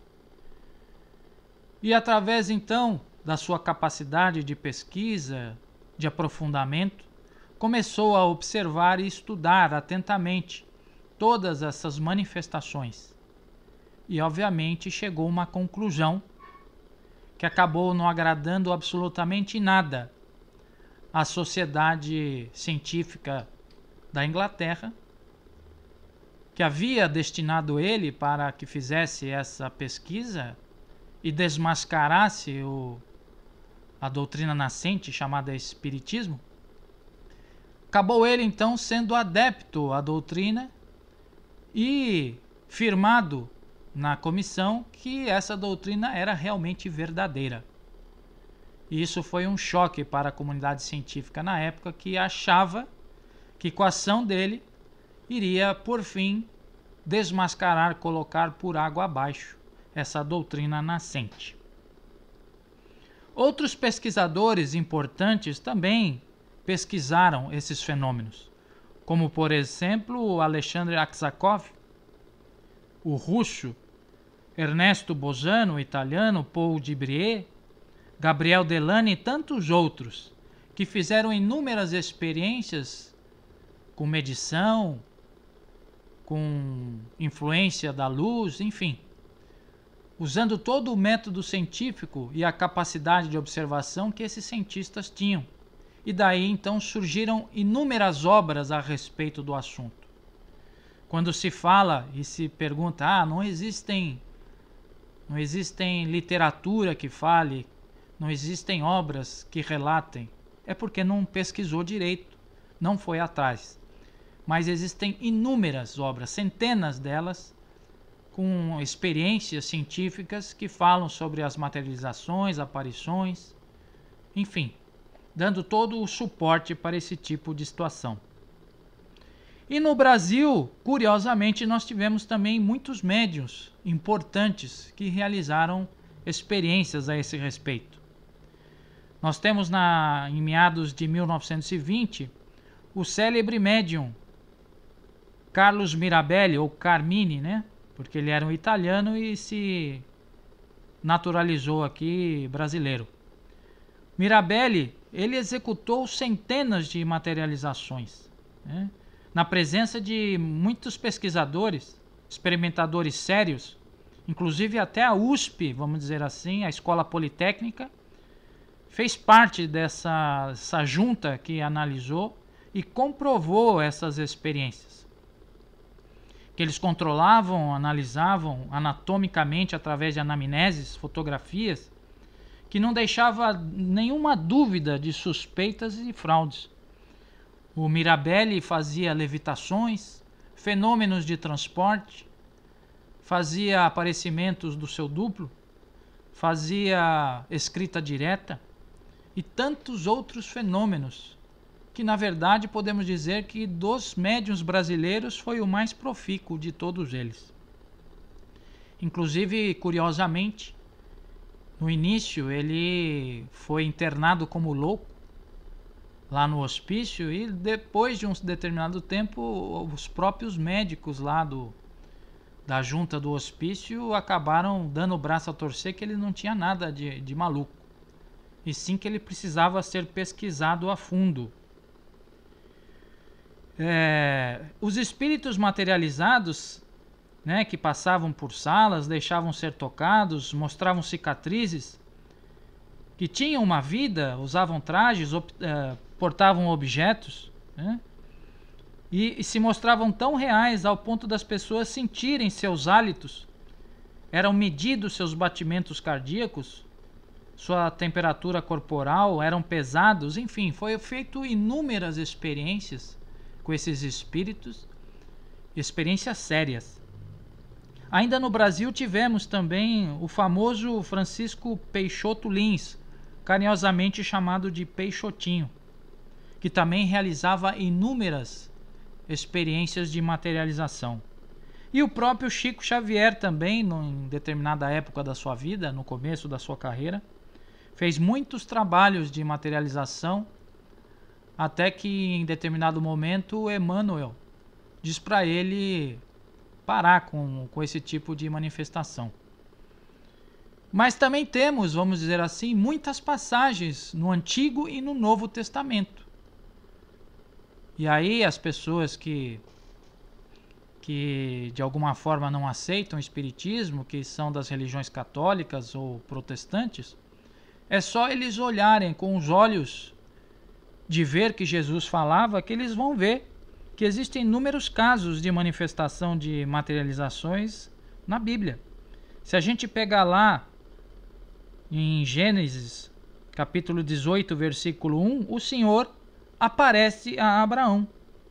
E através então da sua capacidade de pesquisa, de aprofundamento, começou a observar e estudar atentamente todas essas manifestações. E obviamente chegou a uma conclusão que acabou não agradando absolutamente nada à sociedade científica da Inglaterra, que havia destinado ele para que fizesse essa pesquisa e desmascarasse a doutrina nascente chamada Espiritismo. Acabou ele então sendo adepto à doutrina e firmado na comissão que essa doutrina era realmente verdadeira. E isso foi um choque para a comunidade científica na época, que achava que com a ação dele iria, por fim, desmascarar, colocar por água abaixo essa doutrina nascente. Outros pesquisadores importantes também pesquisaram esses fenômenos, como, por exemplo, o Alexandre Aksakov, o russo Ernesto Bolzano, o italiano Paul Dibrie, Gabriel Delany e tantos outros, que fizeram inúmeras experiências com medição, com influência da luz, enfim, usando todo o método científico e a capacidade de observação que esses cientistas tinham. E daí então surgiram inúmeras obras a respeito do assunto. Quando se fala e se pergunta, não existem literatura que fale, não existem obras que relatem, é porque não pesquisou direito, não foi atrás. Mas existem inúmeras obras, centenas delas, com experiências científicas que falam sobre as materializações, aparições, enfim, dando todo o suporte para esse tipo de situação. E no Brasil, curiosamente, nós tivemos também muitos médiuns importantes que realizaram experiências a esse respeito. Nós temos em meados de 1920 o célebre médium Carlos Mirabelli, ou Carmine, né? Porque ele era um italiano e se naturalizou aqui brasileiro. Mirabelli, ele executou centenas de materializações, né? Na presença de muitos pesquisadores, experimentadores sérios, inclusive até a USP, vamos dizer assim, a Escola Politécnica, fez parte dessa junta que analisou e comprovou essas experiências. Que eles controlavam, analisavam anatomicamente através de anamneses, fotografias, que não deixava nenhuma dúvida de suspeitas e fraudes. O Mirabelli fazia levitações, fenômenos de transporte, fazia aparecimentos do seu duplo, fazia escrita direta e tantos outros fenômenos, que na verdade podemos dizer que dos médiuns brasileiros foi o mais profícuo de todos eles. Inclusive, curiosamente, no início ele foi internado como louco lá no hospício e depois de um determinado tempo os próprios médicos lá da junta do hospício acabaram dando o braço a torcer que ele não tinha nada de maluco, e sim que ele precisava ser pesquisado a fundo. Os espíritos materializados, né, que passavam por salas, deixavam ser tocados, mostravam cicatrizes, que tinham uma vida, usavam trajes, portavam objetos, né, e se mostravam tão reais ao ponto das pessoas sentirem seus hálitos, eram medidos seus batimentos cardíacos, sua temperatura corporal, eram pesados, enfim, foi feito inúmeras experiências com esses espíritos, experiências sérias. Ainda no Brasil tivemos também o famoso Francisco Peixoto Lins, carinhosamente chamado de Peixotinho, que também realizava inúmeras experiências de materialização. E o próprio Chico Xavier também, em determinada época da sua vida, no começo da sua carreira, fez muitos trabalhos de materialização até que em determinado momento Emmanuel diz para ele parar com esse tipo de manifestação. Mas também temos, vamos dizer assim, muitas passagens no Antigo e no Novo Testamento. E aí as pessoas que de alguma forma não aceitam o Espiritismo, que são das religiões católicas ou protestantes, é só eles olharem com os olhos de ver que Jesus falava, que eles vão ver que existem inúmeros casos de manifestação de materializações na Bíblia. Se a gente pegar lá em Gênesis, capítulo 18, versículo 1, o Senhor aparece a Abraão.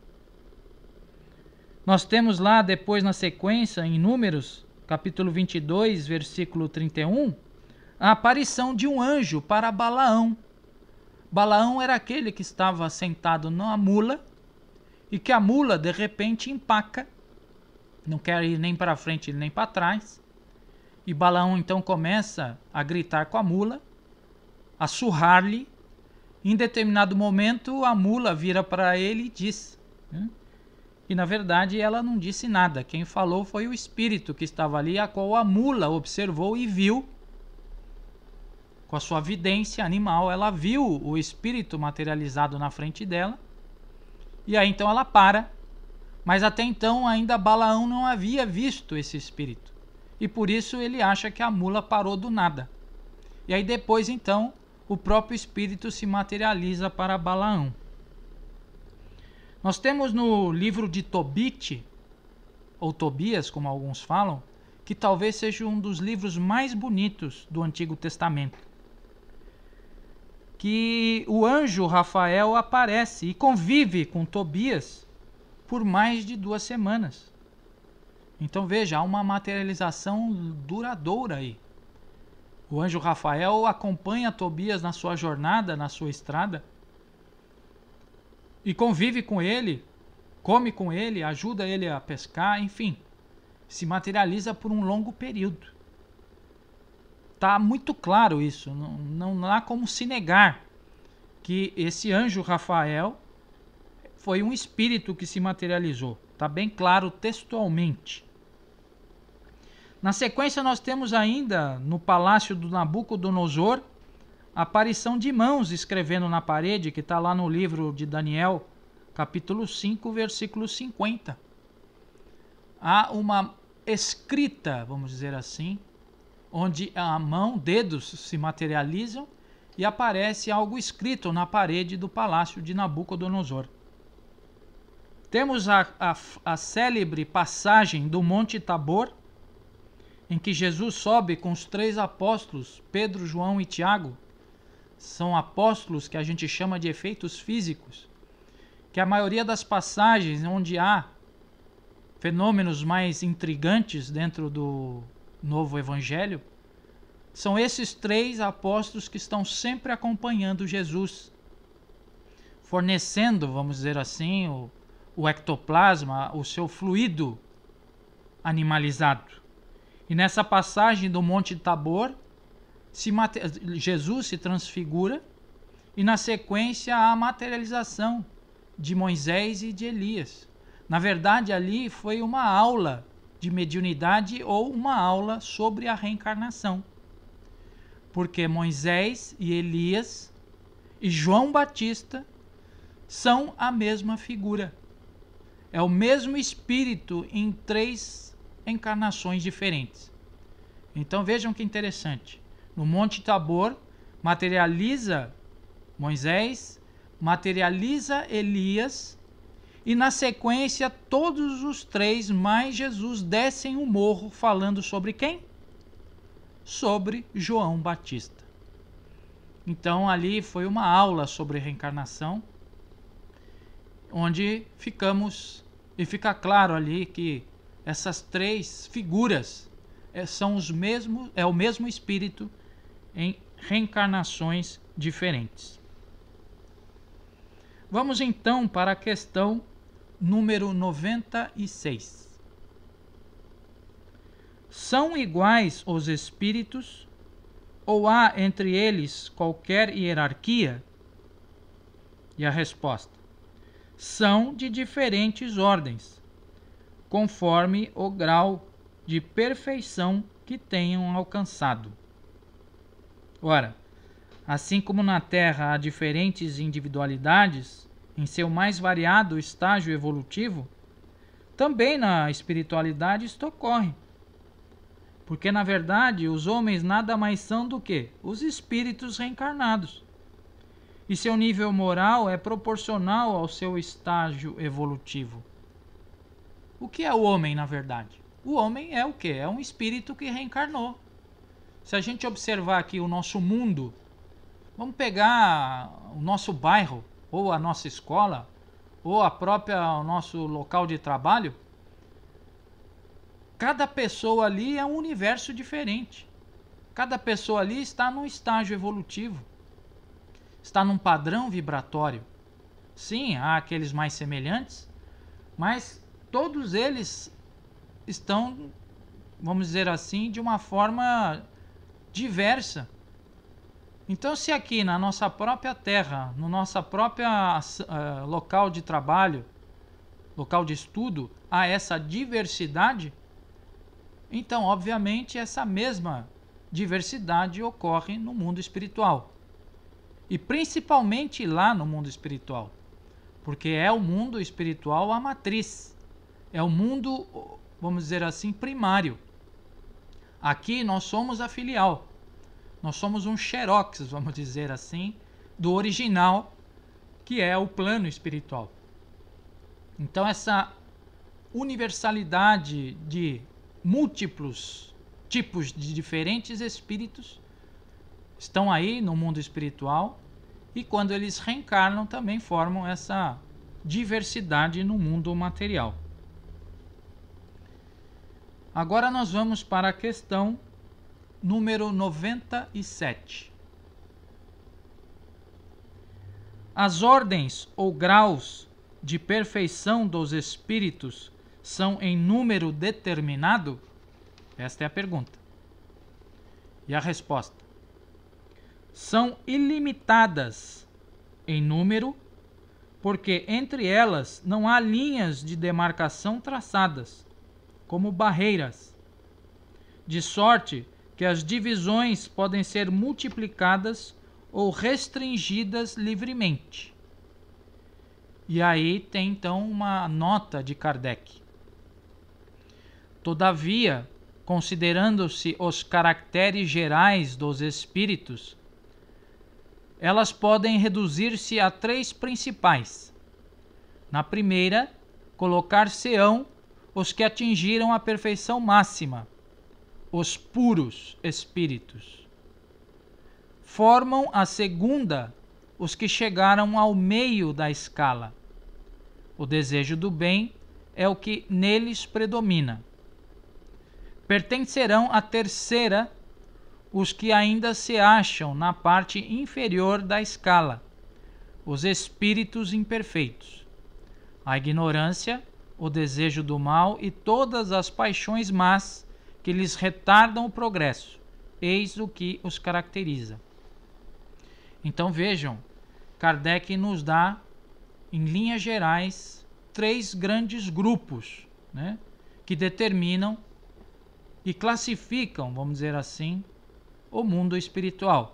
Nós temos lá depois na sequência, em Números, capítulo 22, versículo 31, a aparição de um anjo para Balaão. Balaão era aquele que estava sentado na mula e que a mula de repente empaca, não quer ir nem para frente nem para trás. E Balaão então começa a gritar com a mula, a surrar-lhe. Em determinado momento a mula vira para ele e diz, e na verdade ela não disse nada, quem falou foi o espírito que estava ali, a qual a mula observou e viu. Com a sua vidência animal, ela viu o espírito materializado na frente dela. E aí então ela para. Mas até então ainda Balaão não havia visto esse espírito. E por isso ele acha que a mula parou do nada. E aí depois então o próprio espírito se materializa para Balaão. Nós temos no livro de Tobit, ou Tobias, como alguns falam, que talvez seja um dos livros mais bonitos do Antigo Testamento, que o anjo Rafael aparece e convive com Tobias por mais de 2 semanas. Então veja, há uma materialização duradoura aí. O anjo Rafael acompanha Tobias na sua jornada, na sua estrada, e convive com ele, come com ele, ajuda ele a pescar, enfim, se materializa por um longo período. Está muito claro isso, não há como se negar que esse anjo Rafael foi um espírito que se materializou. Está bem claro textualmente. Na sequência nós temos ainda no palácio do Nabucodonosor a aparição de mãos escrevendo na parede, que está lá no livro de Daniel, capítulo 5, versículo 50. Há uma escrita, vamos dizer assim, onde a mão, dedos se materializam e aparece algo escrito na parede do palácio de Nabucodonosor. Temos a célebre passagem do Monte Tabor, em que Jesus sobe com os 3 apóstolos, Pedro, João e Tiago. São apóstolos que a gente chama de efeitos físicos, que a maioria das passagens onde há fenômenos mais intrigantes dentro do Novo Evangelho, são esses 3 apóstolos que estão sempre acompanhando Jesus, fornecendo, vamos dizer assim, o ectoplasma, o seu fluido animalizado. E nessa passagem do Monte Tabor, Jesus se transfigura e na sequência há a materialização de Moisés e de Elias. Na verdade, ali foi uma aula de mediunidade ou uma aula sobre a reencarnação. Porque Moisés e Elias e João Batista são a mesma figura. É o mesmo espírito em 3 encarnações diferentes. Então vejam que interessante. No Monte Tabor materializa Moisés, materializa Elias e na sequência todos os 3 mais Jesus descem o morro falando sobre quem? Sobre João Batista. Então ali foi uma aula sobre reencarnação, onde ficamos e fica claro ali que essas 3 figuras são o mesmo espírito em reencarnações diferentes. Vamos então para a questão número 96. São iguais os espíritos ou há entre eles qualquer hierarquia? E a resposta: são de diferentes ordens, conforme o grau de perfeição que tenham alcançado. Ora, assim como na Terra há diferentes individualidades em seu mais variado estágio evolutivo, também na espiritualidade isto ocorre. Porque, na verdade, os homens nada mais são do que os espíritos reencarnados. E seu nível moral é proporcional ao seu estágio evolutivo. O que é o homem, na verdade? O homem é o quê? É um espírito que reencarnou. Se a gente observar aqui o nosso mundo, vamos pegar o nosso bairro, ou a nossa escola, ou o nosso local de trabalho, cada pessoa ali é um universo diferente. Cada pessoa ali está num estágio evolutivo, está num padrão vibratório. Sim, há aqueles mais semelhantes, mas todos eles estão, vamos dizer assim, de uma forma diversa. Então, se aqui na nossa própria terra, no nossa própria local de trabalho, local de estudo, há essa diversidade, então, obviamente, essa mesma diversidade ocorre no mundo espiritual. E principalmente lá no mundo espiritual, porque é o mundo espiritual a matriz, é o mundo, vamos dizer assim, primário. Aqui nós somos a filial. Nós somos um xerox, vamos dizer assim, do original, que é o plano espiritual. Então, essa universalidade de múltiplos tipos de diferentes espíritos estão aí no mundo espiritual, e quando eles reencarnam também formam essa diversidade no mundo material. Agora nós vamos para a questão número 97. As ordens ou graus de perfeição dos espíritos são em número determinado? Esta é a pergunta. E a resposta: são ilimitadas em número, porque entre elas não há linhas de demarcação traçadas, como barreiras, de sorte que as divisões podem ser multiplicadas ou restringidas livremente. E aí tem então uma nota de Kardec. Todavia, considerando-se os caracteres gerais dos espíritos, elas podem reduzir-se a 3 principais. Na primeira, colocar-se-ão os que atingiram a perfeição máxima, os puros espíritos. Formam a segunda os que chegaram ao meio da escala. O desejo do bem é o que neles predomina. Pertencerão à terceira os que ainda se acham na parte inferior da escala, os espíritos imperfeitos. A ignorância, o desejo do mal e todas as paixões más que lhes retardam o progresso, eis o que os caracteriza. Então vejam, Kardec nos dá, em linhas gerais, 3 grandes grupos, né, que determinam e classificam, vamos dizer assim, o mundo espiritual.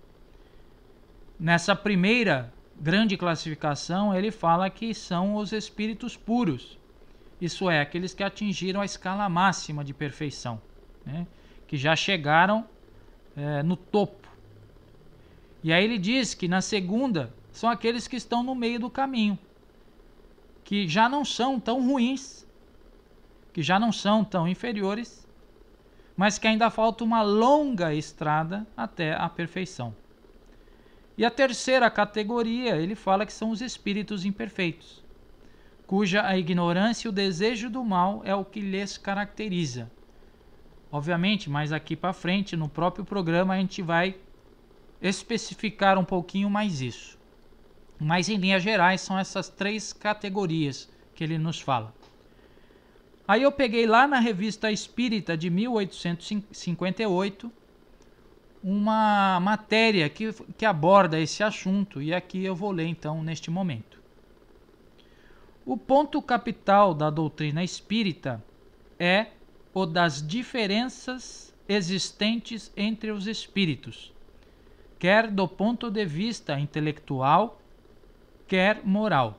Nessa primeira grande classificação, ele fala que são os espíritos puros, isso é, aqueles que atingiram a escala máxima de perfeição, né, que já chegaram no topo. E aí ele diz que na segunda são aqueles que estão no meio do caminho, que já não são tão ruins, que já não são tão inferiores, mas que ainda falta uma longa estrada até a perfeição. E a terceira categoria, ele fala que são os espíritos imperfeitos, cuja a ignorância e o desejo do mal é o que lhes caracteriza. Obviamente, mais aqui para frente, no próprio programa, a gente vai especificar um pouquinho mais isso. Mas, em linhas gerais, são essas 3 categorias que ele nos fala. Aí eu peguei lá na Revista Espírita de 1858 uma matéria que aborda esse assunto, e aqui eu vou ler então neste momento. O ponto capital da doutrina espírita é o das diferenças existentes entre os espíritos, quer do ponto de vista intelectual, quer moral.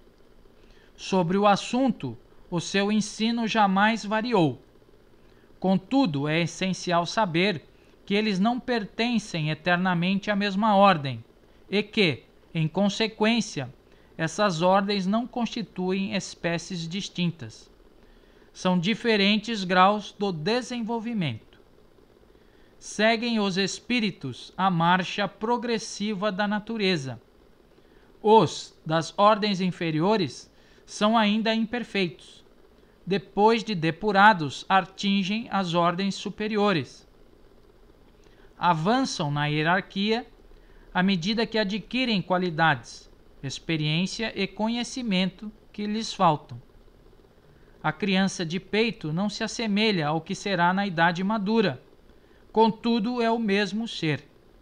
Sobre o assunto, o seu ensino jamais variou. Contudo, é essencial saber que eles não pertencem eternamente à mesma ordem e que, em consequência, essas ordens não constituem espécies distintas. São diferentes graus do desenvolvimento. Seguem os espíritos a marcha progressiva da natureza. Os das ordens inferiores são ainda imperfeitos. Depois de depurados, atingem as ordens superiores. Avançam na hierarquia à medida que adquirem qualidades, experiência e conhecimento que lhes faltam. A criança de peito não se assemelha ao que será na idade madura, contudo é o mesmo ser.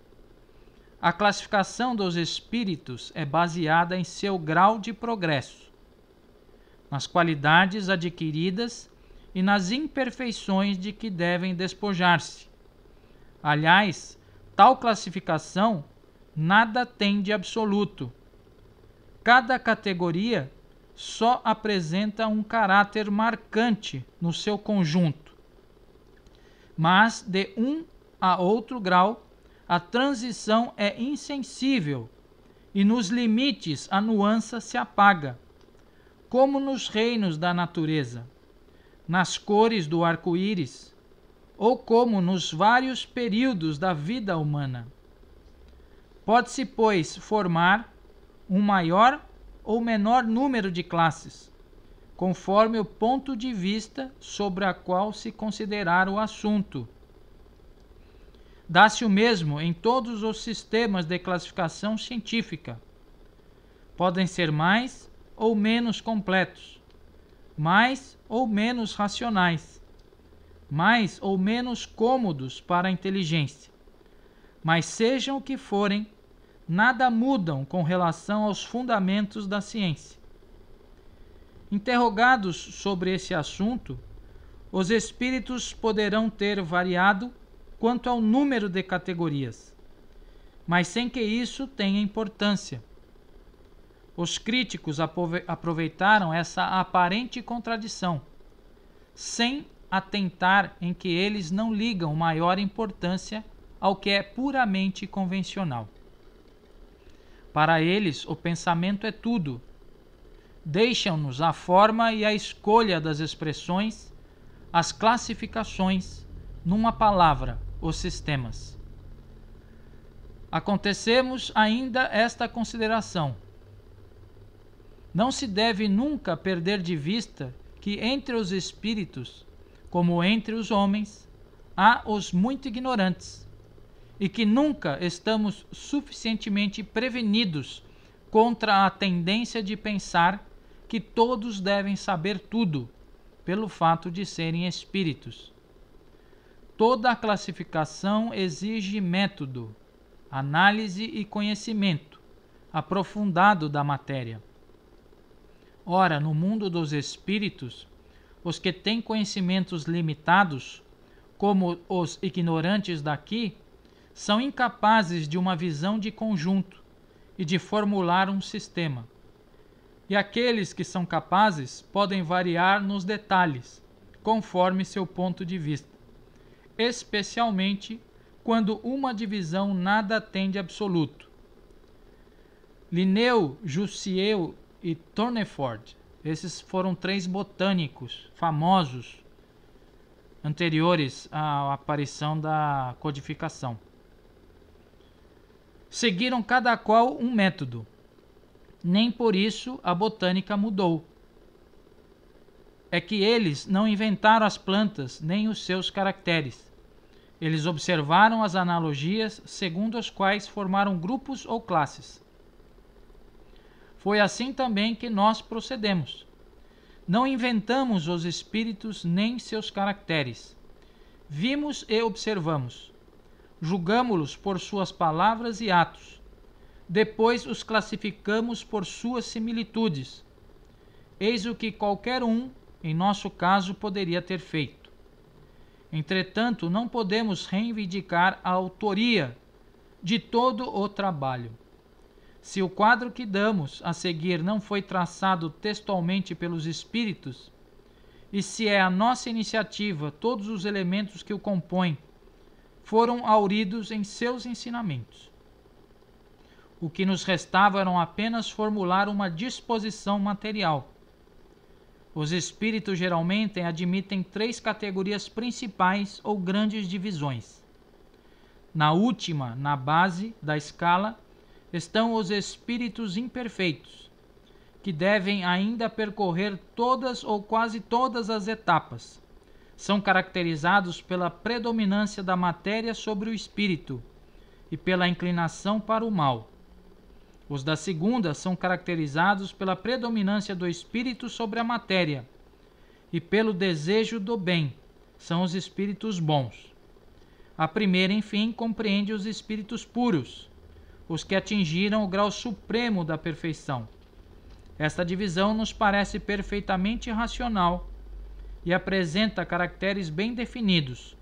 A classificação dos espíritos é baseada em seu grau de progresso, nas qualidades adquiridas e nas imperfeições de que devem despojar-se. Aliás, tal classificação nada tem de absoluto. Cada categoria só apresenta um caráter marcante no seu conjunto. Mas, de um a outro grau, a transição é insensível e nos limites a nuance se apaga, como nos reinos da natureza, nas cores do arco-íris, ou como nos vários períodos da vida humana. Pode-se, pois, formar um maior ou menor número de classes, conforme o ponto de vista sobre a qual se considerar o assunto. Dá-se o mesmo em todos os sistemas de classificação científica. Podem ser mais ou menos completos, mais ou menos racionais, mais ou menos cômodos para a inteligência. Mas sejam o que forem, nada mudam com relação aos fundamentos da ciência. Interrogados sobre esse assunto, os espíritos poderão ter variado quanto ao número de categorias, mas sem que isso tenha importância. Os críticos aproveitaram essa aparente contradição, sem atentar em que eles não ligam maior importância ao que é puramente convencional. Para eles, o pensamento é tudo. Deixam-nos a forma e a escolha das expressões, as classificações, numa palavra, os sistemas. Acontecemos ainda esta consideração. Não se deve nunca perder de vista que entre os espíritos, como entre os homens, há os muito ignorantes, e que nunca estamos suficientemente prevenidos contra a tendência de pensar que todos devem saber tudo, pelo fato de serem espíritos. Toda a classificação exige método, análise e conhecimento aprofundado da matéria. Ora, no mundo dos espíritos, os que têm conhecimentos limitados, como os ignorantes daqui, são incapazes de uma visão de conjunto e de formular um sistema. E aqueles que são capazes podem variar nos detalhes, conforme seu ponto de vista, especialmente quando uma divisão nada tem de absoluto. Linneu, Jussieu e Tournefort, esses foram 3 botânicos famosos anteriores à aparição da codificação. Seguiram cada qual um método. Nem por isso a botânica mudou. É que eles não inventaram as plantas nem os seus caracteres. Eles observaram as analogias segundo as quais formaram grupos ou classes. Foi assim também que nós procedemos. Não inventamos os espíritos nem seus caracteres. Vimos e observamos. julgamo-los por suas palavras e atos. Depois os classificamos por suas similitudes. Eis o que qualquer um, em nosso caso, poderia ter feito. Entretanto, não podemos reivindicar a autoria de todo o trabalho. Se o quadro que damos a seguir não foi traçado textualmente pelos Espíritos, e se é a nossa iniciativa, todos os elementos que o compõem foram hauridos em seus ensinamentos. O que nos restava era apenas formular uma disposição material. Os espíritos geralmente admitem 3 categorias principais ou grandes divisões. Na última, na base da escala, estão os espíritos imperfeitos, que devem ainda percorrer todas ou quase todas as etapas. São caracterizados pela predominância da matéria sobre o espírito e pela inclinação para o mal. Os da segunda são caracterizados pela predominância do espírito sobre a matéria e pelo desejo do bem. São os espíritos bons. A primeira, enfim, compreende os espíritos puros, os que atingiram o grau supremo da perfeição. Esta divisão nos parece perfeitamente racional e apresenta caracteres bem definidos.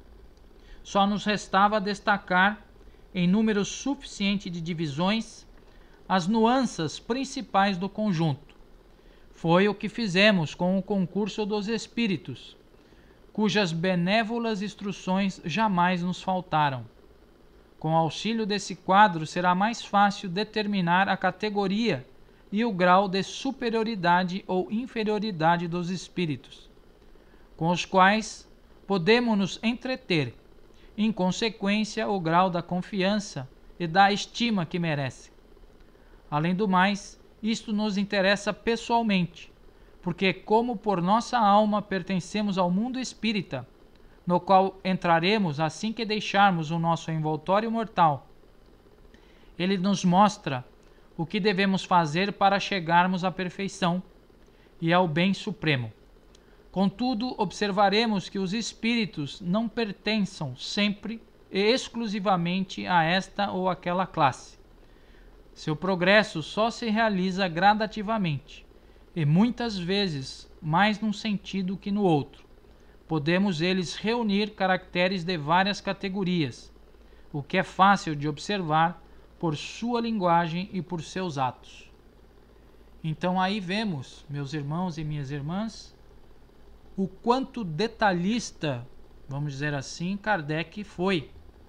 Só nos restava destacar, em número suficiente de divisões, as nuances principais do conjunto. Foi o que fizemos com o concurso dos espíritos, cujas benévolas instruções jamais nos faltaram. Com o auxílio desse quadro será mais fácil determinar a categoria e o grau de superioridade ou inferioridade dos espíritos, com os quais podemos nos entreter, em consequência o grau da confiança e da estima que merece. Além do mais, isto nos interessa pessoalmente, porque como por nossa alma pertencemos ao mundo espírita, no qual entraremos assim que deixarmos o nosso envoltório mortal, ele nos mostra o que devemos fazer para chegarmos à perfeição e ao bem supremo. Contudo, observaremos que os espíritos não pertençam sempre e exclusivamente a esta ou aquela classe. Seu progresso só se realiza gradativamente, e muitas vezes mais num sentido que no outro. Podemos eles reunir caracteres de várias categorias, o que é fácil de observar por sua linguagem e por seus atos. Então aí vemos, meus irmãos e minhas irmãs, o quanto detalhista, vamos dizer assim, Kardec foi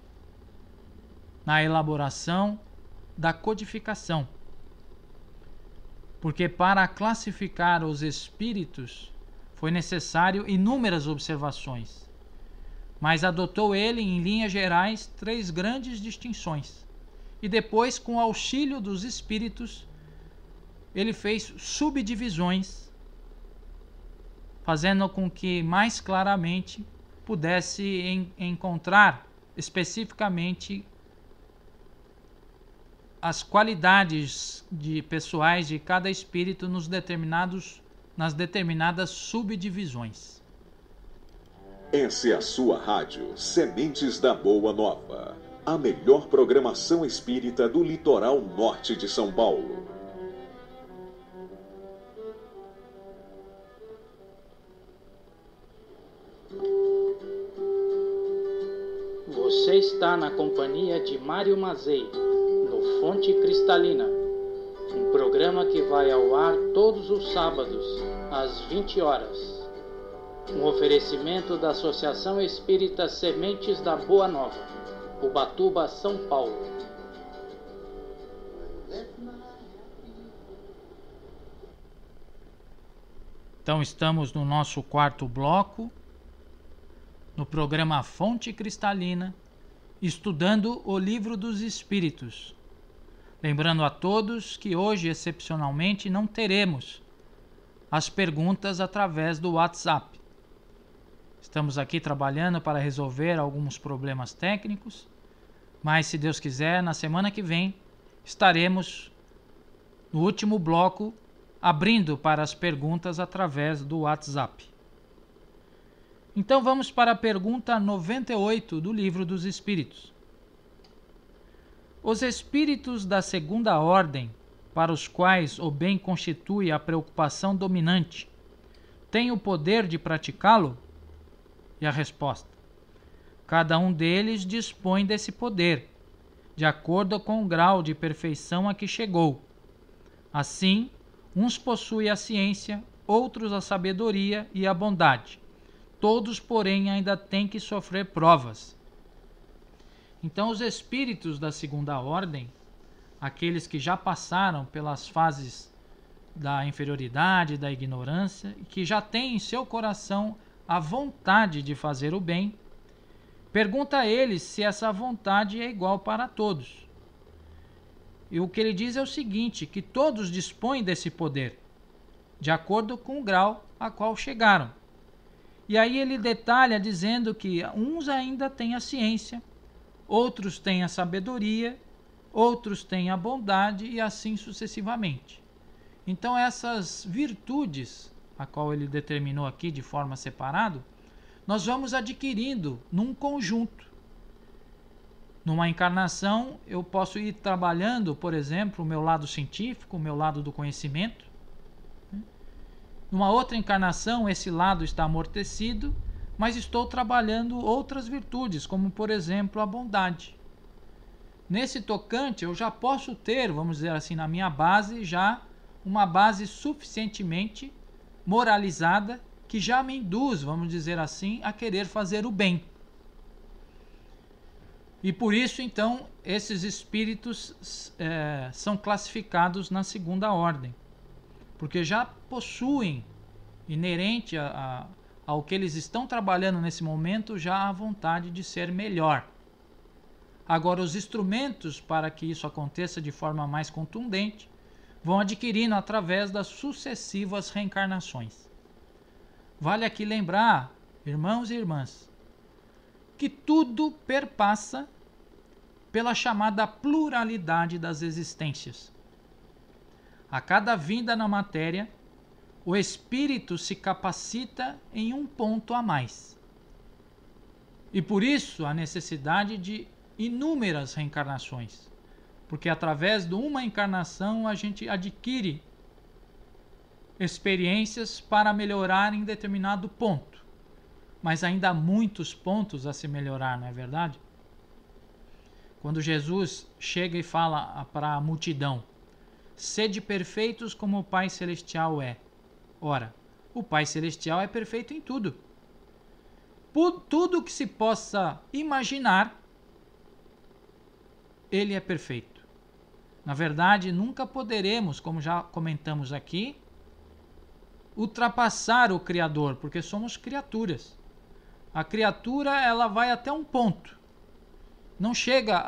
na elaboração da codificação. Porque para classificar os espíritos foi necessário inúmeras observações, mas adotou ele, em linhas gerais, 3 grandes distinções. E depois, com o auxílio dos espíritos, ele fez subdivisões, fazendo com que mais claramente pudesse encontrar especificamente as qualidades pessoais de cada espírito nas determinadas subdivisões. Essa é a sua rádio Sementes da Boa Nova, a melhor programação espírita do litoral norte de São Paulo. Você está na companhia de Mário Mazei, no Fonte Cristalina, um programa que vai ao ar todos os sábados, às 20 horas. Um oferecimento da Associação Espírita Sementes da Boa Nova, Ubatuba, São Paulo. Então estamos no nosso 4º bloco, no programa Fonte Cristalina, estudando o Livro dos Espíritos. Lembrando a todos que hoje, excepcionalmente, não teremos as perguntas através do WhatsApp. Estamos aqui trabalhando para resolver alguns problemas técnicos, mas, se Deus quiser, na semana que vem estaremos no último bloco abrindo para as perguntas através do WhatsApp. Então vamos para a pergunta 98 do Livro dos Espíritos. Os espíritos da segunda ordem, para os quais o bem constitui a preocupação dominante, têm o poder de praticá-lo? E a resposta: cada um deles dispõe desse poder, de acordo com o grau de perfeição a que chegou. Assim, uns possuem a ciência, outros a sabedoria e a bondade. Todos, porém, ainda têm que sofrer provas. Então, os espíritos da segunda ordem, aqueles que já passaram pelas fases da inferioridade, da ignorância, e que já têm em seu coração a vontade de fazer o bem, pergunta a eles se essa vontade é igual para todos. E o que ele diz é o seguinte, que todos dispõem desse poder, de acordo com o grau a qual chegaram. E aí ele detalha dizendo que uns ainda têm a ciência, outros têm a sabedoria, outros têm a bondade e assim sucessivamente. Então essas virtudes, a qual ele determinou aqui de forma separada, nós vamos adquirindo num conjunto. Numa encarnação, eu posso ir trabalhando, por exemplo, o meu lado científico, o meu lado do conhecimento. Numa outra encarnação, esse lado está amortecido, mas estou trabalhando outras virtudes, como, por exemplo, a bondade. Nesse tocante, eu já posso ter, vamos dizer assim, na minha base, já uma base suficientemente moralizada, que já me induz, vamos dizer assim, a querer fazer o bem. E por isso, então, esses espíritos são classificados na segunda ordem, porque já possuem, inerente ao que eles estão trabalhando nesse momento, já a vontade de ser melhor. Agora, os instrumentos para que isso aconteça de forma mais contundente vão adquirindo através das sucessivas reencarnações. Vale aqui lembrar, irmãos e irmãs, que tudo perpassa pela chamada pluralidade das existências. A cada vinda na matéria, o espírito se capacita em um ponto a mais. E por isso a necessidade de inúmeras reencarnações, porque através de uma encarnação a gente adquire experiências para melhorar em determinado ponto. Mas ainda há muitos pontos a se melhorar, não é verdade? Quando Jesus chega e fala para a multidão: sede perfeitos como o Pai Celestial é. Ora, o Pai Celestial é perfeito em tudo. Por tudo que se possa imaginar, Ele é perfeito. Na verdade, nunca poderemos, como já comentamos aqui, ultrapassar o Criador, porque somos criaturas. A criatura, ela vai até um ponto. Não chega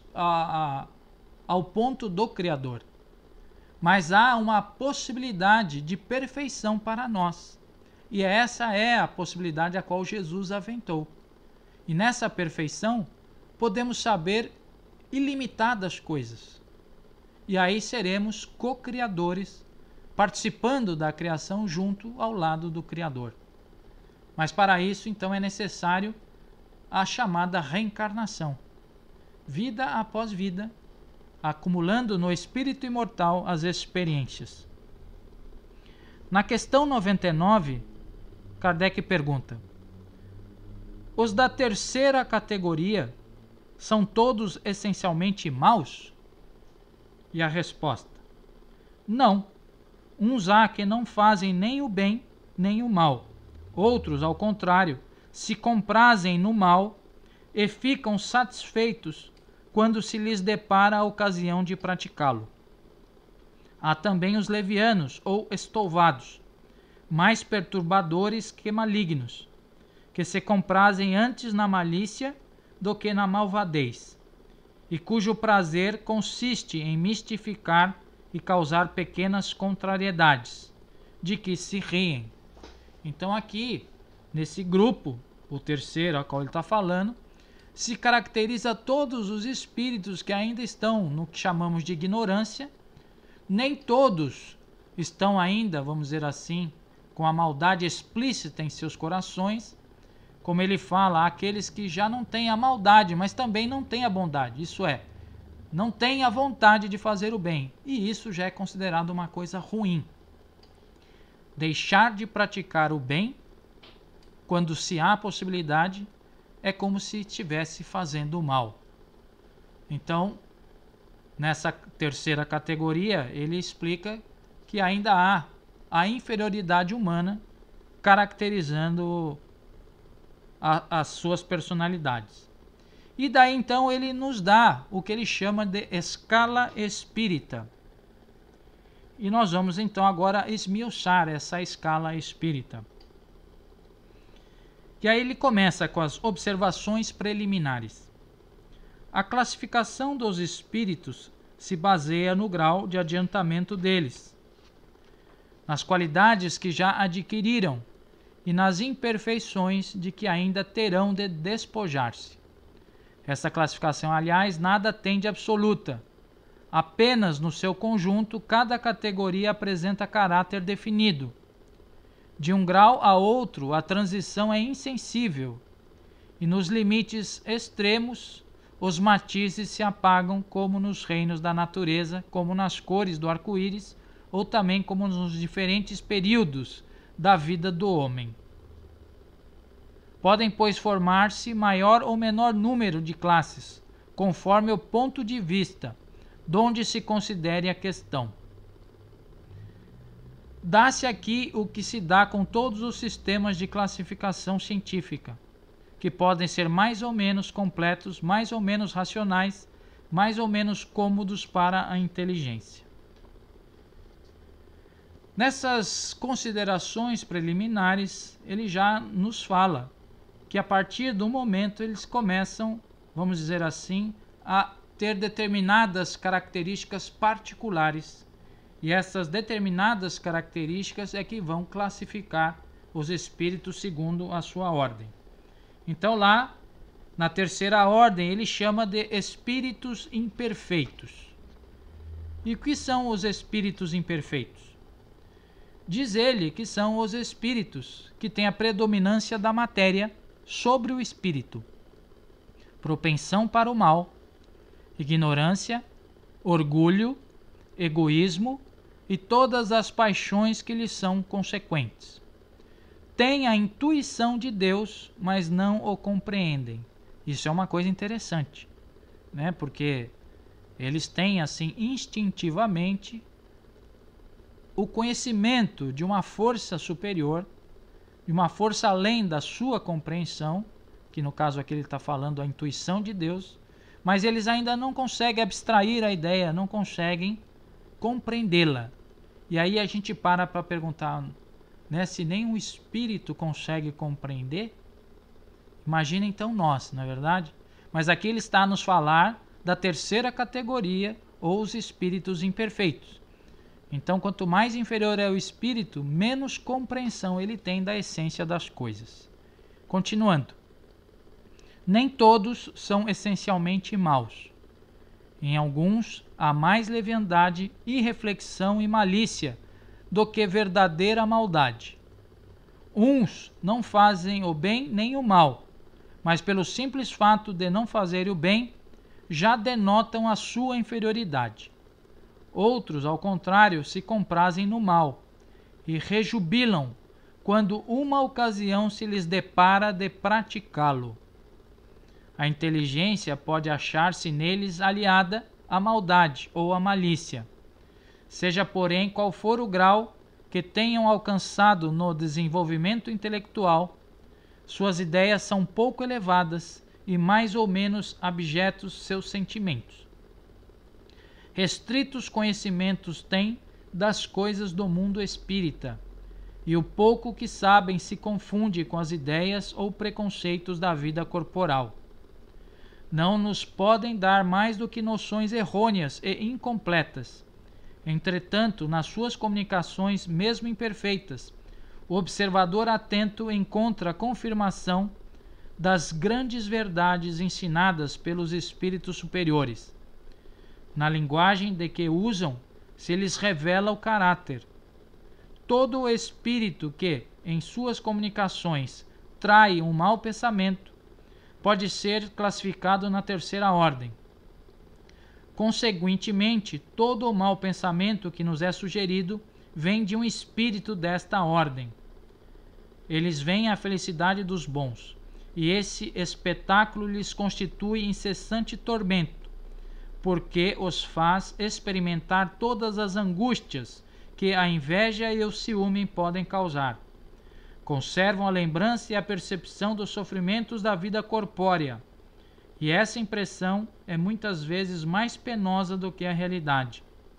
ao ponto do Criador. Mas há uma possibilidade de perfeição para nós. E essa é a possibilidade a qual Jesus aventou. E nessa perfeição, podemos saber ilimitadas coisas. E aí seremos co-criadores, participando da criação junto ao lado do Criador. Mas para isso, então, é necessário a chamada reencarnação. Vida após vida, acumulando no espírito imortal as experiências. Na questão 99, Kardec pergunta: os da terceira categoria são todos essencialmente maus? E a resposta: não. Uns há que não fazem nem o bem nem o mal. Outros, ao contrário, se comprazem no mal e ficam satisfeitos quando se lhes depara a ocasião de praticá-lo. Há também os levianos ou estouvados, mais perturbadores que malignos, que se comprazem antes na malícia do que na malvadez, e cujo prazer consiste em mistificar e causar pequenas contrariedades, de que se riem. Então aqui, nesse grupo, o terceiro a qual ele está falando, se caracteriza todos os espíritos que ainda estão no que chamamos de ignorância. Nem todos estão ainda, vamos dizer assim, com a maldade explícita em seus corações. Como ele fala, há aqueles que já não têm a maldade, mas também não têm a bondade. Isso é, não tem a vontade de fazer o bem, e isso já é considerado uma coisa ruim. Deixar de praticar o bem, quando se há possibilidade, é como se estivesse fazendo o mal. Então, nessa terceira categoria, ele explica que ainda há a inferioridade humana caracterizando as suas personalidades. E daí então ele nos dá o que ele chama de escala espírita. E nós vamos então agora esmiuçar essa escala espírita. E aí ele começa com as observações preliminares. A classificação dos espíritos se baseia no grau de adiantamento deles, nas qualidades que já adquiriram e nas imperfeições de que ainda terão de despojar-se. Essa classificação, aliás, nada tem de absoluta. Apenas no seu conjunto, cada categoria apresenta caráter definido. De um grau a outro, a transição é insensível, e nos limites extremos, os matizes se apagam como nos reinos da natureza, como nas cores do arco-íris, ou também como nos diferentes períodos da vida do homem. Podem, pois, formar-se maior ou menor número de classes, conforme o ponto de vista, donde se considere a questão. Dá-se aqui o que se dá com todos os sistemas de classificação científica, que podem ser mais ou menos completos, mais ou menos racionais, mais ou menos cômodos para a inteligência. Nessas considerações preliminares, ele já nos fala que a partir do momento eles começam, vamos dizer assim, a ter determinadas características particulares. E essas determinadas características é que vão classificar os espíritos segundo a sua ordem. Então lá, na terceira ordem, ele chama de espíritos imperfeitos. E o que são os espíritos imperfeitos? Diz ele que são os espíritos que têm a predominância da matéria sobre o espírito, propensão para o mal, ignorância, orgulho, egoísmo e todas as paixões que lhes são consequentes. Têm a intuição de Deus, mas não o compreendem. Isso é uma coisa interessante, né? Porque eles têm assim instintivamente o conhecimento de uma força superior, de uma força além da sua compreensão, que no caso aqui ele está falando a intuição de Deus, mas eles ainda não conseguem abstrair a ideia, não conseguem compreendê-la. E aí a gente para perguntar, né, se nem um espírito consegue compreender, imagina então nós, não é verdade? Mas aqui ele está a nos falar da terceira categoria, ou os espíritos imperfeitos. Então, quanto mais inferior é o espírito, menos compreensão ele tem da essência das coisas. Continuando. Nem todos são essencialmente maus. Em alguns, há mais leviandade, irreflexão e malícia do que verdadeira maldade. Uns não fazem o bem nem o mal, mas pelo simples fato de não fazer o bem, já denotam a sua inferioridade. Outros, ao contrário, se comprazem no mal e rejubilam quando uma ocasião se lhes depara de praticá-lo. A inteligência pode achar-se neles aliada à maldade ou à malícia. Seja, porém, qual for o grau que tenham alcançado no desenvolvimento intelectual, suas ideias são pouco elevadas e mais ou menos abjetos seus sentimentos. Restritos conhecimentos têm das coisas do mundo espírita, e o pouco que sabem se confunde com as ideias ou preconceitos da vida corporal. Não nos podem dar mais do que noções errôneas e incompletas. Entretanto, nas suas comunicações, mesmo imperfeitas, o observador atento encontra a confirmação das grandes verdades ensinadas pelos espíritos superiores. Na linguagem de que usam, se lhes revela o caráter. Todo o espírito que, em suas comunicações, trai um mau pensamento, pode ser classificado na terceira ordem. Consequentemente, todo o mau pensamento que nos é sugerido vem de um espírito desta ordem. Eles veem a felicidade dos bons, e esse espetáculo lhes constitui incessante tormento, porque os faz experimentar todas as angústias que a inveja e o ciúme podem causar. Conservam a lembrança e a percepção dos sofrimentos da vida corpórea, e essa impressão é muitas vezes mais penosa do que a realidade.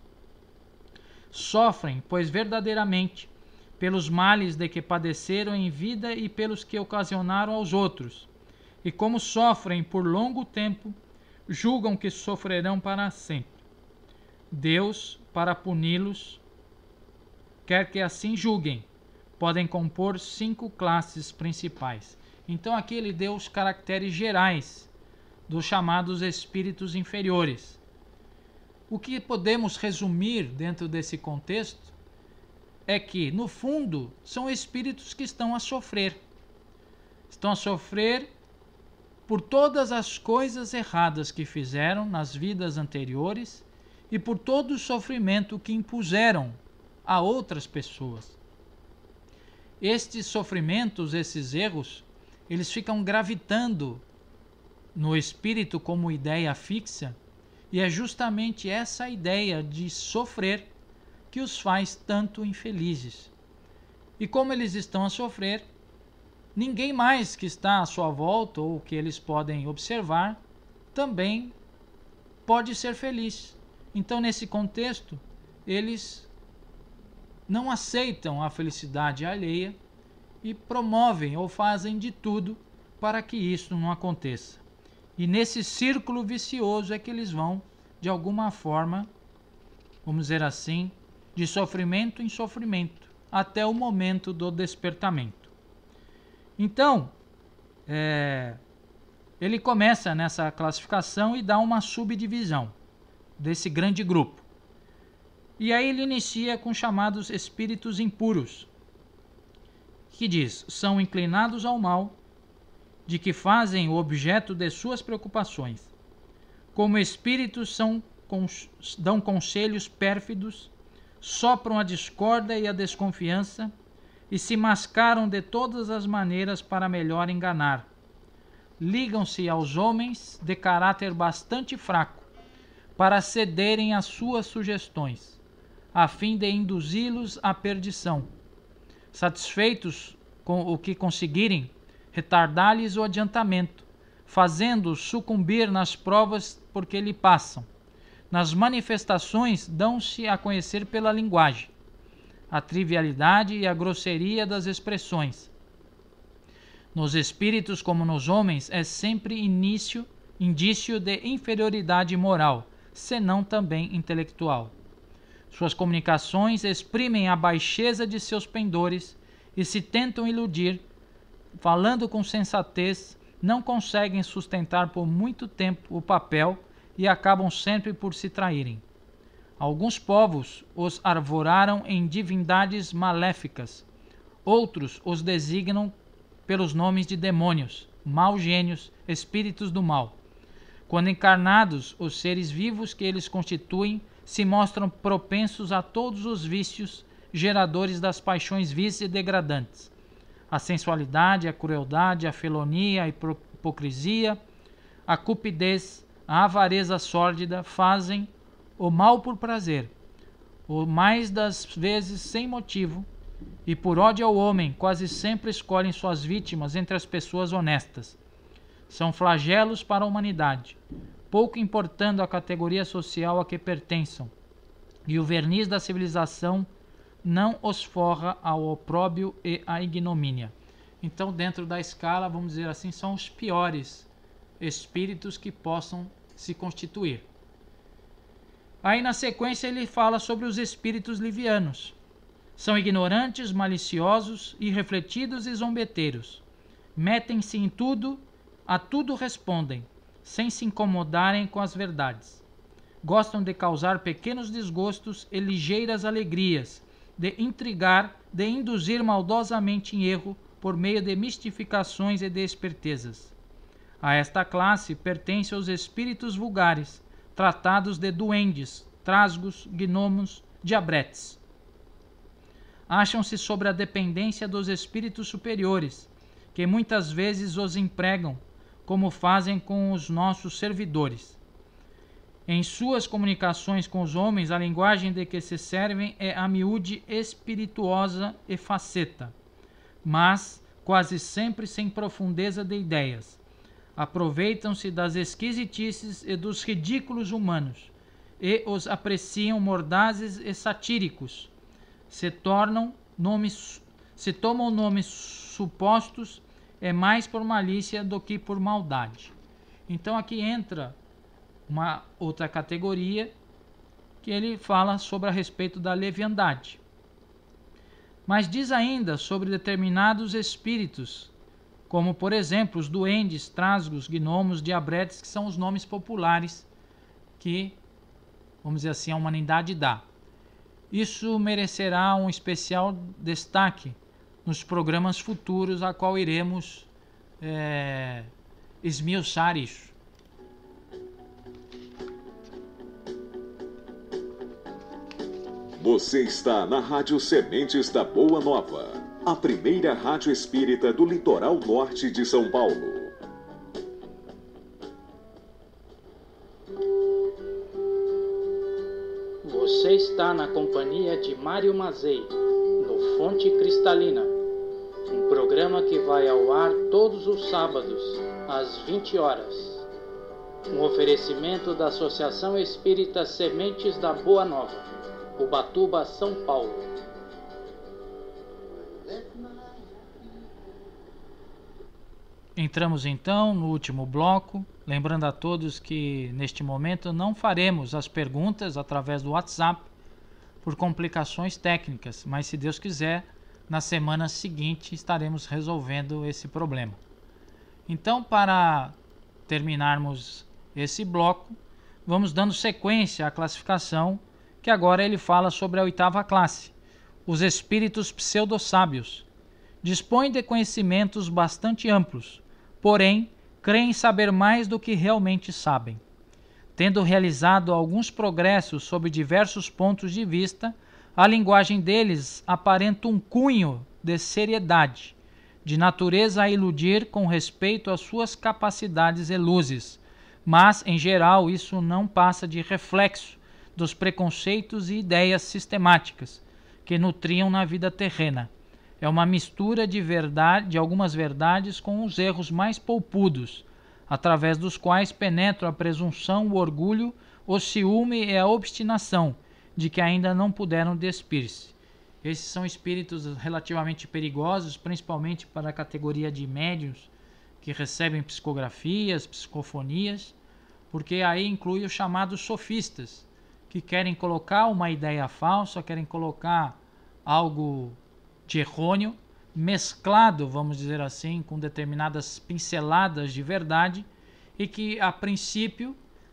Sofrem, pois verdadeiramente, pelos males de que padeceram em vida e pelos que ocasionaram aos outros, e como sofrem por longo tempo, julgam que sofrerão para sempre. Deus, para puni-los, quer que assim julguem. Podem compor 5 classes principais. Então aqui ele deu os caracteres gerais dos chamados espíritos inferiores. O que podemos resumir dentro desse contexto é que, no fundo, são espíritos que estão a sofrer. Estão a sofrer por todas as coisas erradas que fizeram nas vidas anteriores e por todo o sofrimento que impuseram a outras pessoas. Estes sofrimentos, esses erros, eles ficam gravitando no espírito como ideia fixa, e é justamente essa ideia de sofrer que os faz tanto infelizes. E como eles estão a sofrer, ninguém mais que está à sua volta ou que eles podem observar também pode ser feliz. Então, nesse contexto, eles não aceitam a felicidade alheia e promovem ou fazem de tudo para que isso não aconteça. E nesse círculo vicioso é que eles vão, de alguma forma, vamos dizer assim, de sofrimento em sofrimento, até o momento do despertamento. Então, ele começa nessa classificação e dá uma subdivisão desse grande grupo. E aí ele inicia com os chamados espíritos impuros, que diz, são inclinados ao mal, de que fazem o objeto de suas preocupações. Como espíritos dão conselhos pérfidos, sopram a discórdia e a desconfiança e se mascaram de todas as maneiras para melhor enganar. Ligam-se aos homens de caráter bastante fraco para cederem às suas sugestões, a fim de induzi-los à perdição. Satisfeitos com o que conseguirem, retardar-lhes o adiantamento, fazendo-os sucumbir nas provas por que lhe passam. Nas manifestações dão-se a conhecer pela linguagem, a trivialidade e a grosseria das expressões. Nos espíritos como nos homens é sempre indício de inferioridade moral, senão também intelectual. Suas comunicações exprimem a baixeza de seus pendores e se tentam iludir, falando com sensatez, não conseguem sustentar por muito tempo o papel e acabam sempre por se traírem. Alguns povos os arvoraram em divindades maléficas, outros os designam pelos nomes de demônios, maus gênios, espíritos do mal. Quando encarnados, os seres vivos que eles constituem se mostram propensos a todos os vícios geradores das paixões vis e degradantes. A sensualidade, a crueldade, a felonia, a hipocrisia, a cupidez, a avareza sórdida fazem o mal por prazer, o mais das vezes sem motivo, e por ódio ao homem quase sempre escolhem suas vítimas entre as pessoas honestas. São flagelos para a humanidade, pouco importando a categoria social a que pertençam, e o verniz da civilização não os forra ao opróbrio e à ignomínia. Então, dentro da escala, vamos dizer assim, são os piores espíritos que possam se constituir. Aí, na sequência, ele fala sobre os espíritos livianos. São ignorantes, maliciosos, irrefletidos e zombeteiros. Metem-se em tudo, a tudo respondem, sem se incomodarem com as verdades. Gostam de causar pequenos desgostos e ligeiras alegrias, de intrigar, de induzir maldosamente em erro por meio de mistificações e de espertezas. A esta classe pertencem os espíritos vulgares, tratados de duendes, trasgos, gnomos, diabretes. Acham-se sobre a dependência dos espíritos superiores, que muitas vezes os empregam, como fazem com os nossos servidores. Em suas comunicações com os homens, a linguagem de que se servem é a miúde espirituosa e faceta, mas quase sempre sem profundeza de ideias. Aproveitam-se das esquisitices e dos ridículos humanos, e os apreciam mordazes e satíricos. Se tomam nomes supostos, é mais por malícia do que por maldade. Então aqui entra uma outra categoria que ele fala sobre a respeito da leviandade. Mas diz ainda sobre determinados espíritos, como por exemplo os duendes, trasgos, gnomos, diabretes, que são os nomes populares que, vamos dizer assim, a humanidade dá. Isso merecerá um especial destaque nos programas futuros, a qual iremos esmiuçar isso. Você está na Rádio Sementes da Boa Nova, a primeira rádio espírita do litoral norte de São Paulo. Você está na companhia de Mário Mazei, no Fonte Cristalina, um programa que vai ao ar todos os sábados, às 20 horas. Um oferecimento da Associação Espírita Sementes da Boa Nova, Ubatuba, São Paulo. Entramos então no último bloco, lembrando a todos que neste momento não faremos as perguntas através do WhatsApp por complicações técnicas, mas se Deus quiser, na semana seguinte estaremos resolvendo esse problema. Então, para terminarmos esse bloco, vamos dando sequência à classificação, que agora ele fala sobre a 8ª classe, os espíritos pseudo-sábios. Dispõem de conhecimentos bastante amplos, porém, creem saber mais do que realmente sabem. Tendo realizado alguns progressos sob diversos pontos de vista, a linguagem deles aparenta um cunho de seriedade, de natureza a iludir com respeito às suas capacidades e luzes, mas, em geral, isso não passa de reflexo dos preconceitos e ideias sistemáticas que nutriam na vida terrena. É uma mistura de algumas verdades com os erros mais polpudos, através dos quais penetram a presunção, o orgulho, o ciúme e a obstinação de que ainda não puderam despir-se. Esses são espíritos relativamente perigosos, principalmente para a categoria de médiuns que recebem psicografias, psicofonias, porque aí inclui os chamados sofistas, que querem colocar uma ideia falsa, querem colocar algo de errôneo, mesclado, vamos dizer assim, com determinadas pinceladas de verdade, e que, a princípio,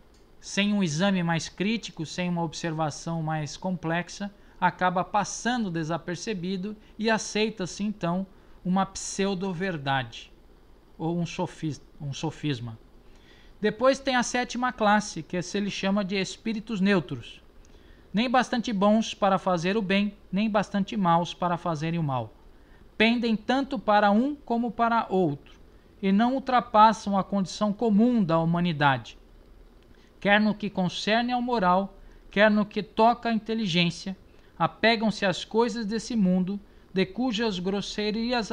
sem um exame mais crítico, sem uma observação mais complexa, acaba passando desapercebido e aceita-se, então, uma pseudo-verdade, ou um sofisma. Depois tem a 7ª classe, que se ele chama de espíritos neutros, nem bastante bons para fazer o bem, nem bastante maus para fazerem o mal. Pendem tanto para um como para outro, e não ultrapassam a condição comum da humanidade, quer no que concerne ao moral, quer no que toca à inteligência, apegam-se às coisas desse mundo, de cujas grosseiras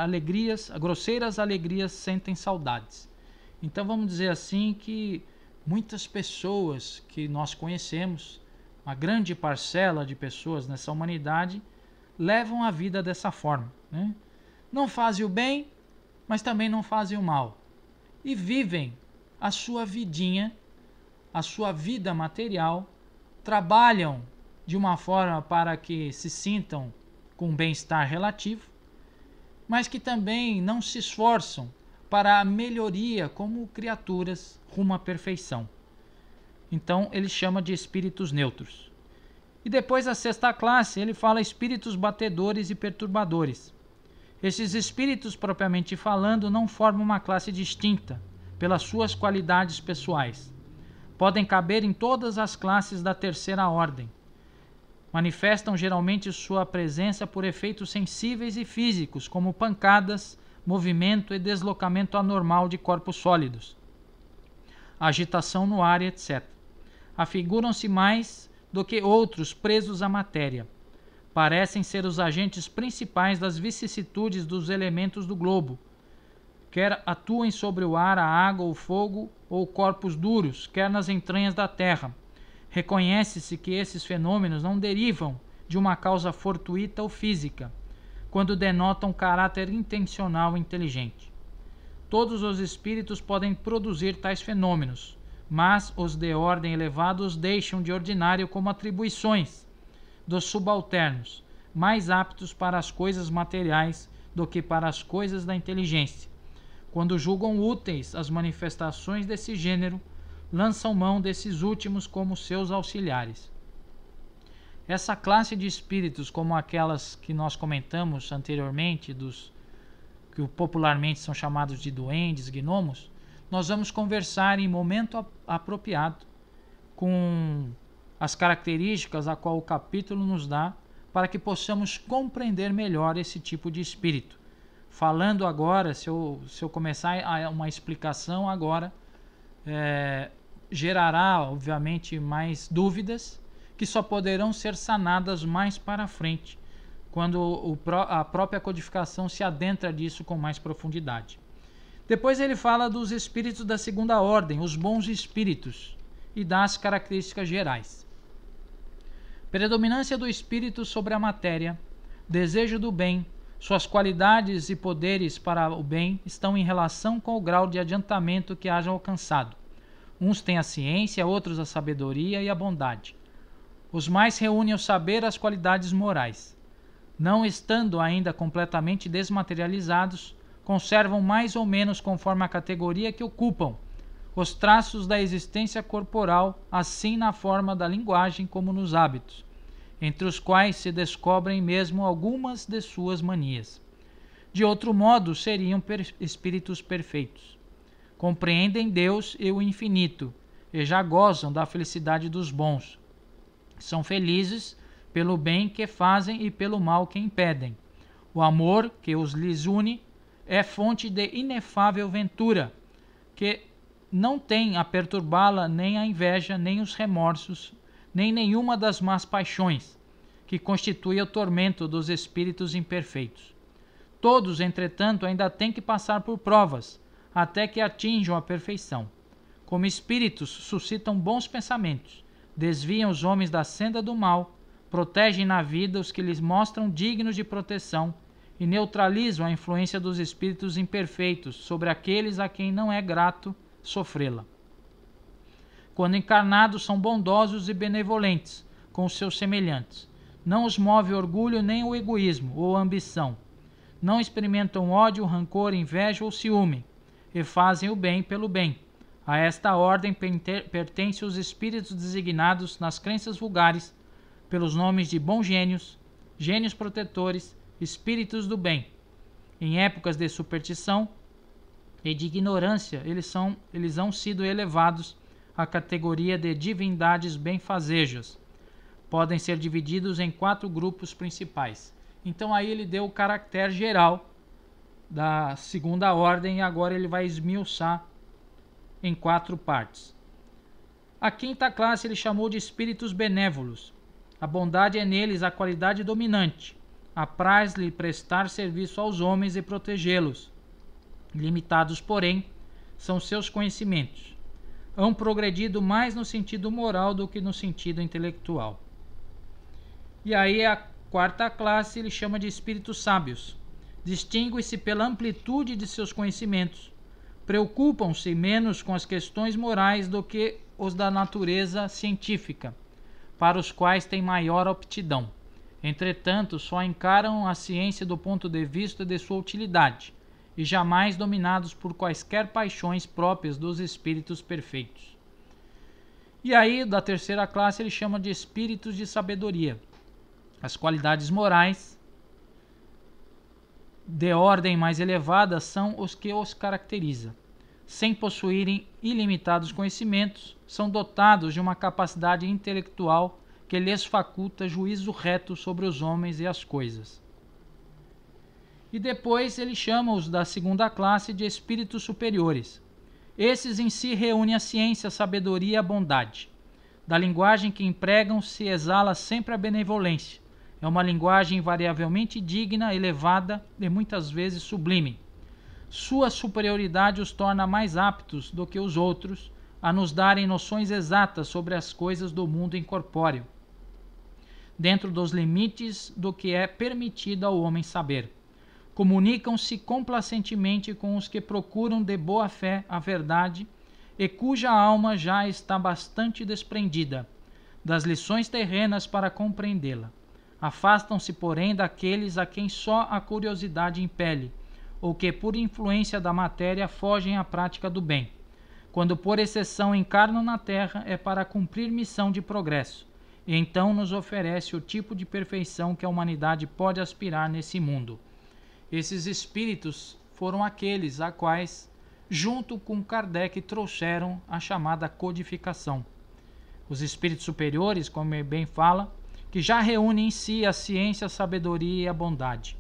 alegrias sentem saudades. Então vamos dizer assim que muitas pessoas que nós conhecemos, uma grande parcela de pessoas nessa humanidade, levam a vida dessa forma, né? Não fazem o bem, mas também não fazem o mal. E vivem a sua vidinha, a sua vida material, trabalham de uma forma para que se sintam com bem-estar relativo, mas que também não se esforçam para a melhoria como criaturas rumo à perfeição. Então ele chama de espíritos neutros. E depois a 6ª classe ele fala espíritos batedores e perturbadores. Esses espíritos, propriamente falando, não formam uma classe distinta pelas suas qualidades pessoais, Podem caber em todas as classes da terceira ordem. Manifestam geralmente sua presença por efeitos sensíveis e físicos, como pancadas, movimento e deslocamento anormal de corpos sólidos, agitação no ar, etc. Afiguram-se mais do que outros presos à matéria. Parecem ser os agentes principais das vicissitudes dos elementos do globo, quer atuem sobre o ar, a água, o fogo ou corpos duros, quer nas entranhas da terra. Reconhece-se que esses fenômenos não derivam de uma causa fortuita ou física, quando denotam caráter intencional e inteligente. Todos os espíritos podem produzir tais fenômenos, mas os de ordem elevada os deixam de ordinário como atribuições dos subalternos, mais aptos para as coisas materiais do que para as coisas da inteligência. Quando julgam úteis as manifestações desse gênero, lançam mão desses últimos como seus auxiliares. Essa classe de espíritos, como aquelas que nós comentamos anteriormente, dos que popularmente são chamados de duendes, gnomos, nós vamos conversar em momento apropriado com as características a qual o capítulo nos dá, para que possamos compreender melhor esse tipo de espírito. Falando agora, se eu começar uma explicação agora, gerará, obviamente, mais dúvidas que só poderão ser sanadas mais para frente, quando a própria codificação se adentra disso com mais profundidade. Depois ele fala dos espíritos da segunda ordem, os bons espíritos, e das características gerais. Predominância do espírito sobre a matéria, desejo do bem, suas qualidades e poderes para o bem estão em relação com o grau de adiantamento que hajam alcançado. Uns têm a ciência, outros a sabedoria e a bondade. Os mais reúnem o saber e as qualidades morais. Não estando ainda completamente desmaterializados, conservam mais ou menos conforme a categoria que ocupam os traços da existência corporal, assim na forma da linguagem como nos hábitos, entre os quais se descobrem mesmo algumas de suas manias. De outro modo, seriam espíritos perfeitos. Compreendem Deus e o infinito, e já gozam da felicidade dos bons. São felizes pelo bem que fazem e pelo mal que impedem. O amor que os lhes une é fonte de inefável ventura, que não tem a perturbá-la nem a inveja, nem os remorsos, nem nenhuma das más paixões, que constitui o tormento dos espíritos imperfeitos. Todos, entretanto, ainda têm que passar por provas, até que atinjam a perfeição. Como espíritos, suscitam bons pensamentos, desviam os homens da senda do mal, protegem na vida os que lhes mostram dignos de proteção e neutralizam a influência dos espíritos imperfeitos sobre aqueles a quem não é grato sofrê-la. Quando encarnados, são bondosos e benevolentes com os seus semelhantes. Não os move orgulho nem o egoísmo ou a ambição. Não experimentam ódio, rancor, inveja ou ciúme, e fazem o bem pelo bem. A esta ordem pertencem os espíritos designados nas crenças vulgares pelos nomes de bons gênios, gênios protetores, espíritos do bem. Em épocas de superstição e de ignorância, eles hão sido elevados à categoria de divindades benfazejas. Podem ser divididos em 4 grupos principais. Então aí ele deu o caráter geral da segunda ordem e agora ele vai esmiuçar em 4 partes. A quinta classe ele chamou de espíritos benévolos. A bondade é neles a qualidade dominante. Apraz-lhe prestar serviço aos homens e protegê-los. Limitados, porém, são seus conhecimentos. Hão progredido mais no sentido moral do que no sentido intelectual. E aí a quarta classe ele chama de espíritos sábios. Distingue-se pela amplitude de seus conhecimentos. Preocupam-se menos com as questões morais do que os da natureza científica, para os quais têm maior aptidão. Entretanto, só encaram a ciência do ponto de vista de sua utilidade, e jamais dominados por quaisquer paixões próprias dos espíritos perfeitos. E aí, da terceira classe, ele chama de espíritos de sabedoria. As qualidades morais de ordem mais elevada são os que os caracteriza. sem possuírem ilimitados conhecimentos, são dotados de uma capacidade intelectual que lhes faculta juízo reto sobre os homens e as coisas. E depois ele chama-os da segunda classe de espíritos superiores. Esses em si reúnem a ciência, a sabedoria e a bondade. Da linguagem que empregam se exala sempre a benevolência. É uma linguagem invariavelmente digna, elevada e muitas vezes sublime. Sua superioridade os torna mais aptos do que os outros a nos darem noções exatas sobre as coisas do mundo incorpóreo, dentro dos limites do que é permitido ao homem saber. Comunicam-se complacentemente com os que procuram de boa fé a verdade e cuja alma já está bastante desprendida das lições terrenas para compreendê-la. Afastam-se, porém, daqueles a quem só a curiosidade impele, ou que, por influência da matéria, fogem à prática do bem. Quando, por exceção, encarnam na Terra, é para cumprir missão de progresso, e então nos oferece o tipo de perfeição que a humanidade pode aspirar nesse mundo. Esses espíritos foram aqueles a quais, junto com Kardec, trouxeram a chamada codificação. Os espíritos superiores, como ele bem fala, que já reúnem em si a ciência, a sabedoria e a bondade.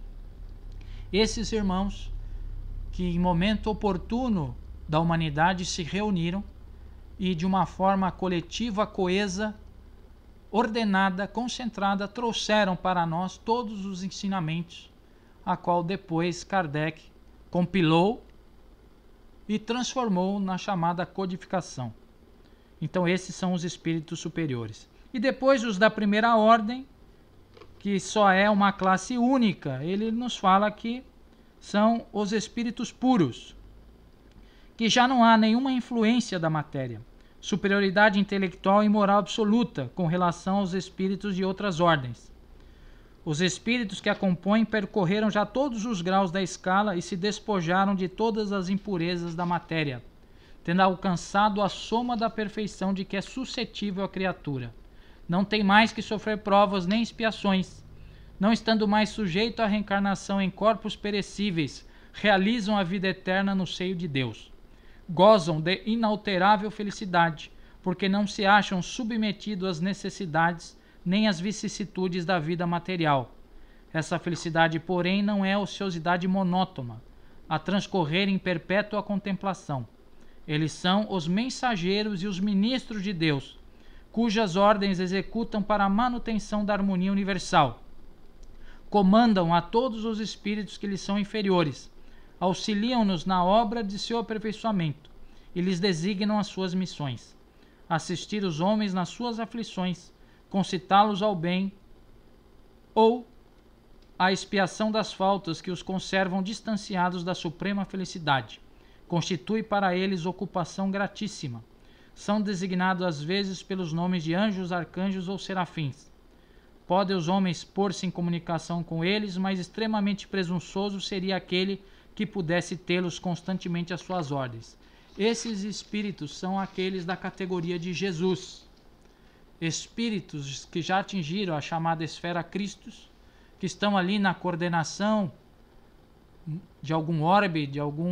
Esses irmãos, que em momento oportuno da humanidade se reuniram e de uma forma coletiva, coesa, ordenada, concentrada, trouxeram para nós todos os ensinamentos, a qual depois Kardec compilou e transformou na chamada codificação. Então esses são os espíritos superiores. E depois os da primeira ordem, que só é uma classe única, ele nos fala que são os espíritos puros, que já não há nenhuma influência da matéria, superioridade intelectual e moral absoluta com relação aos espíritos de outras ordens. Os espíritos que a compõem percorreram já todos os graus da escala e se despojaram de todas as impurezas da matéria, tendo alcançado a soma da perfeição de que é suscetível a criatura. Não tem mais que sofrer provas nem expiações. Não estando mais sujeito à reencarnação em corpos perecíveis, realizam a vida eterna no seio de Deus. Gozam de inalterável felicidade, porque não se acham submetidos às necessidades nem às vicissitudes da vida material. Essa felicidade, porém, não é ociosidade monótona, a transcorrer em perpétua contemplação. Eles são os mensageiros e os ministros de Deus, cujas ordens executam para a manutenção da harmonia universal. Comandam a todos os espíritos que lhes são inferiores, auxiliam-nos na obra de seu aperfeiçoamento e lhes designam as suas missões: assistir os homens nas suas aflições, concitá-los ao bem ou à expiação das faltas que os conservam distanciados da suprema felicidade. Constitui para eles ocupação gratíssima. São designados às vezes pelos nomes de anjos, arcanjos ou serafins. Podem os homens pôr-se em comunicação com eles, mas extremamente presunçoso seria aquele que pudesse tê-los constantemente às suas ordens. Esses espíritos são aqueles da categoria de Jesus. Espíritos que já atingiram a chamada esfera Christus, que estão ali na coordenação de algum orbe,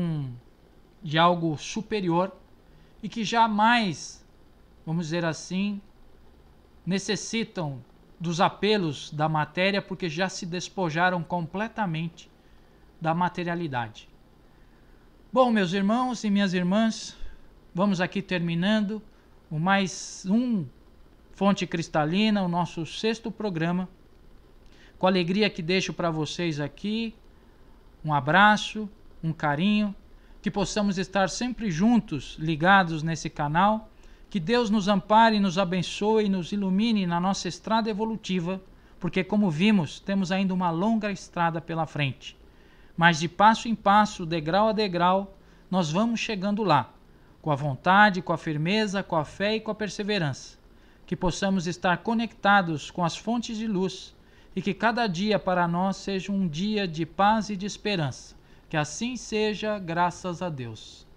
de algo superior, e que jamais, vamos dizer assim, necessitam dos apelos da matéria, porque já se despojaram completamente da materialidade. Bom, meus irmãos e minhas irmãs, vamos aqui terminando o mais um Fonte Cristalina, o nosso 6º programa. Com a alegria que deixo para vocês aqui, um abraço, um carinho, que possamos estar sempre juntos, ligados nesse canal, que Deus nos ampare, nos abençoe e nos ilumine na nossa estrada evolutiva, porque, como vimos, temos ainda uma longa estrada pela frente. Mas de passo em passo, degrau a degrau, nós vamos chegando lá, com a vontade, com a firmeza, com a fé e com a perseverança. Que possamos estar conectados com as fontes de luz e que cada dia para nós seja um dia de paz e de esperança. Que assim seja, graças a Deus.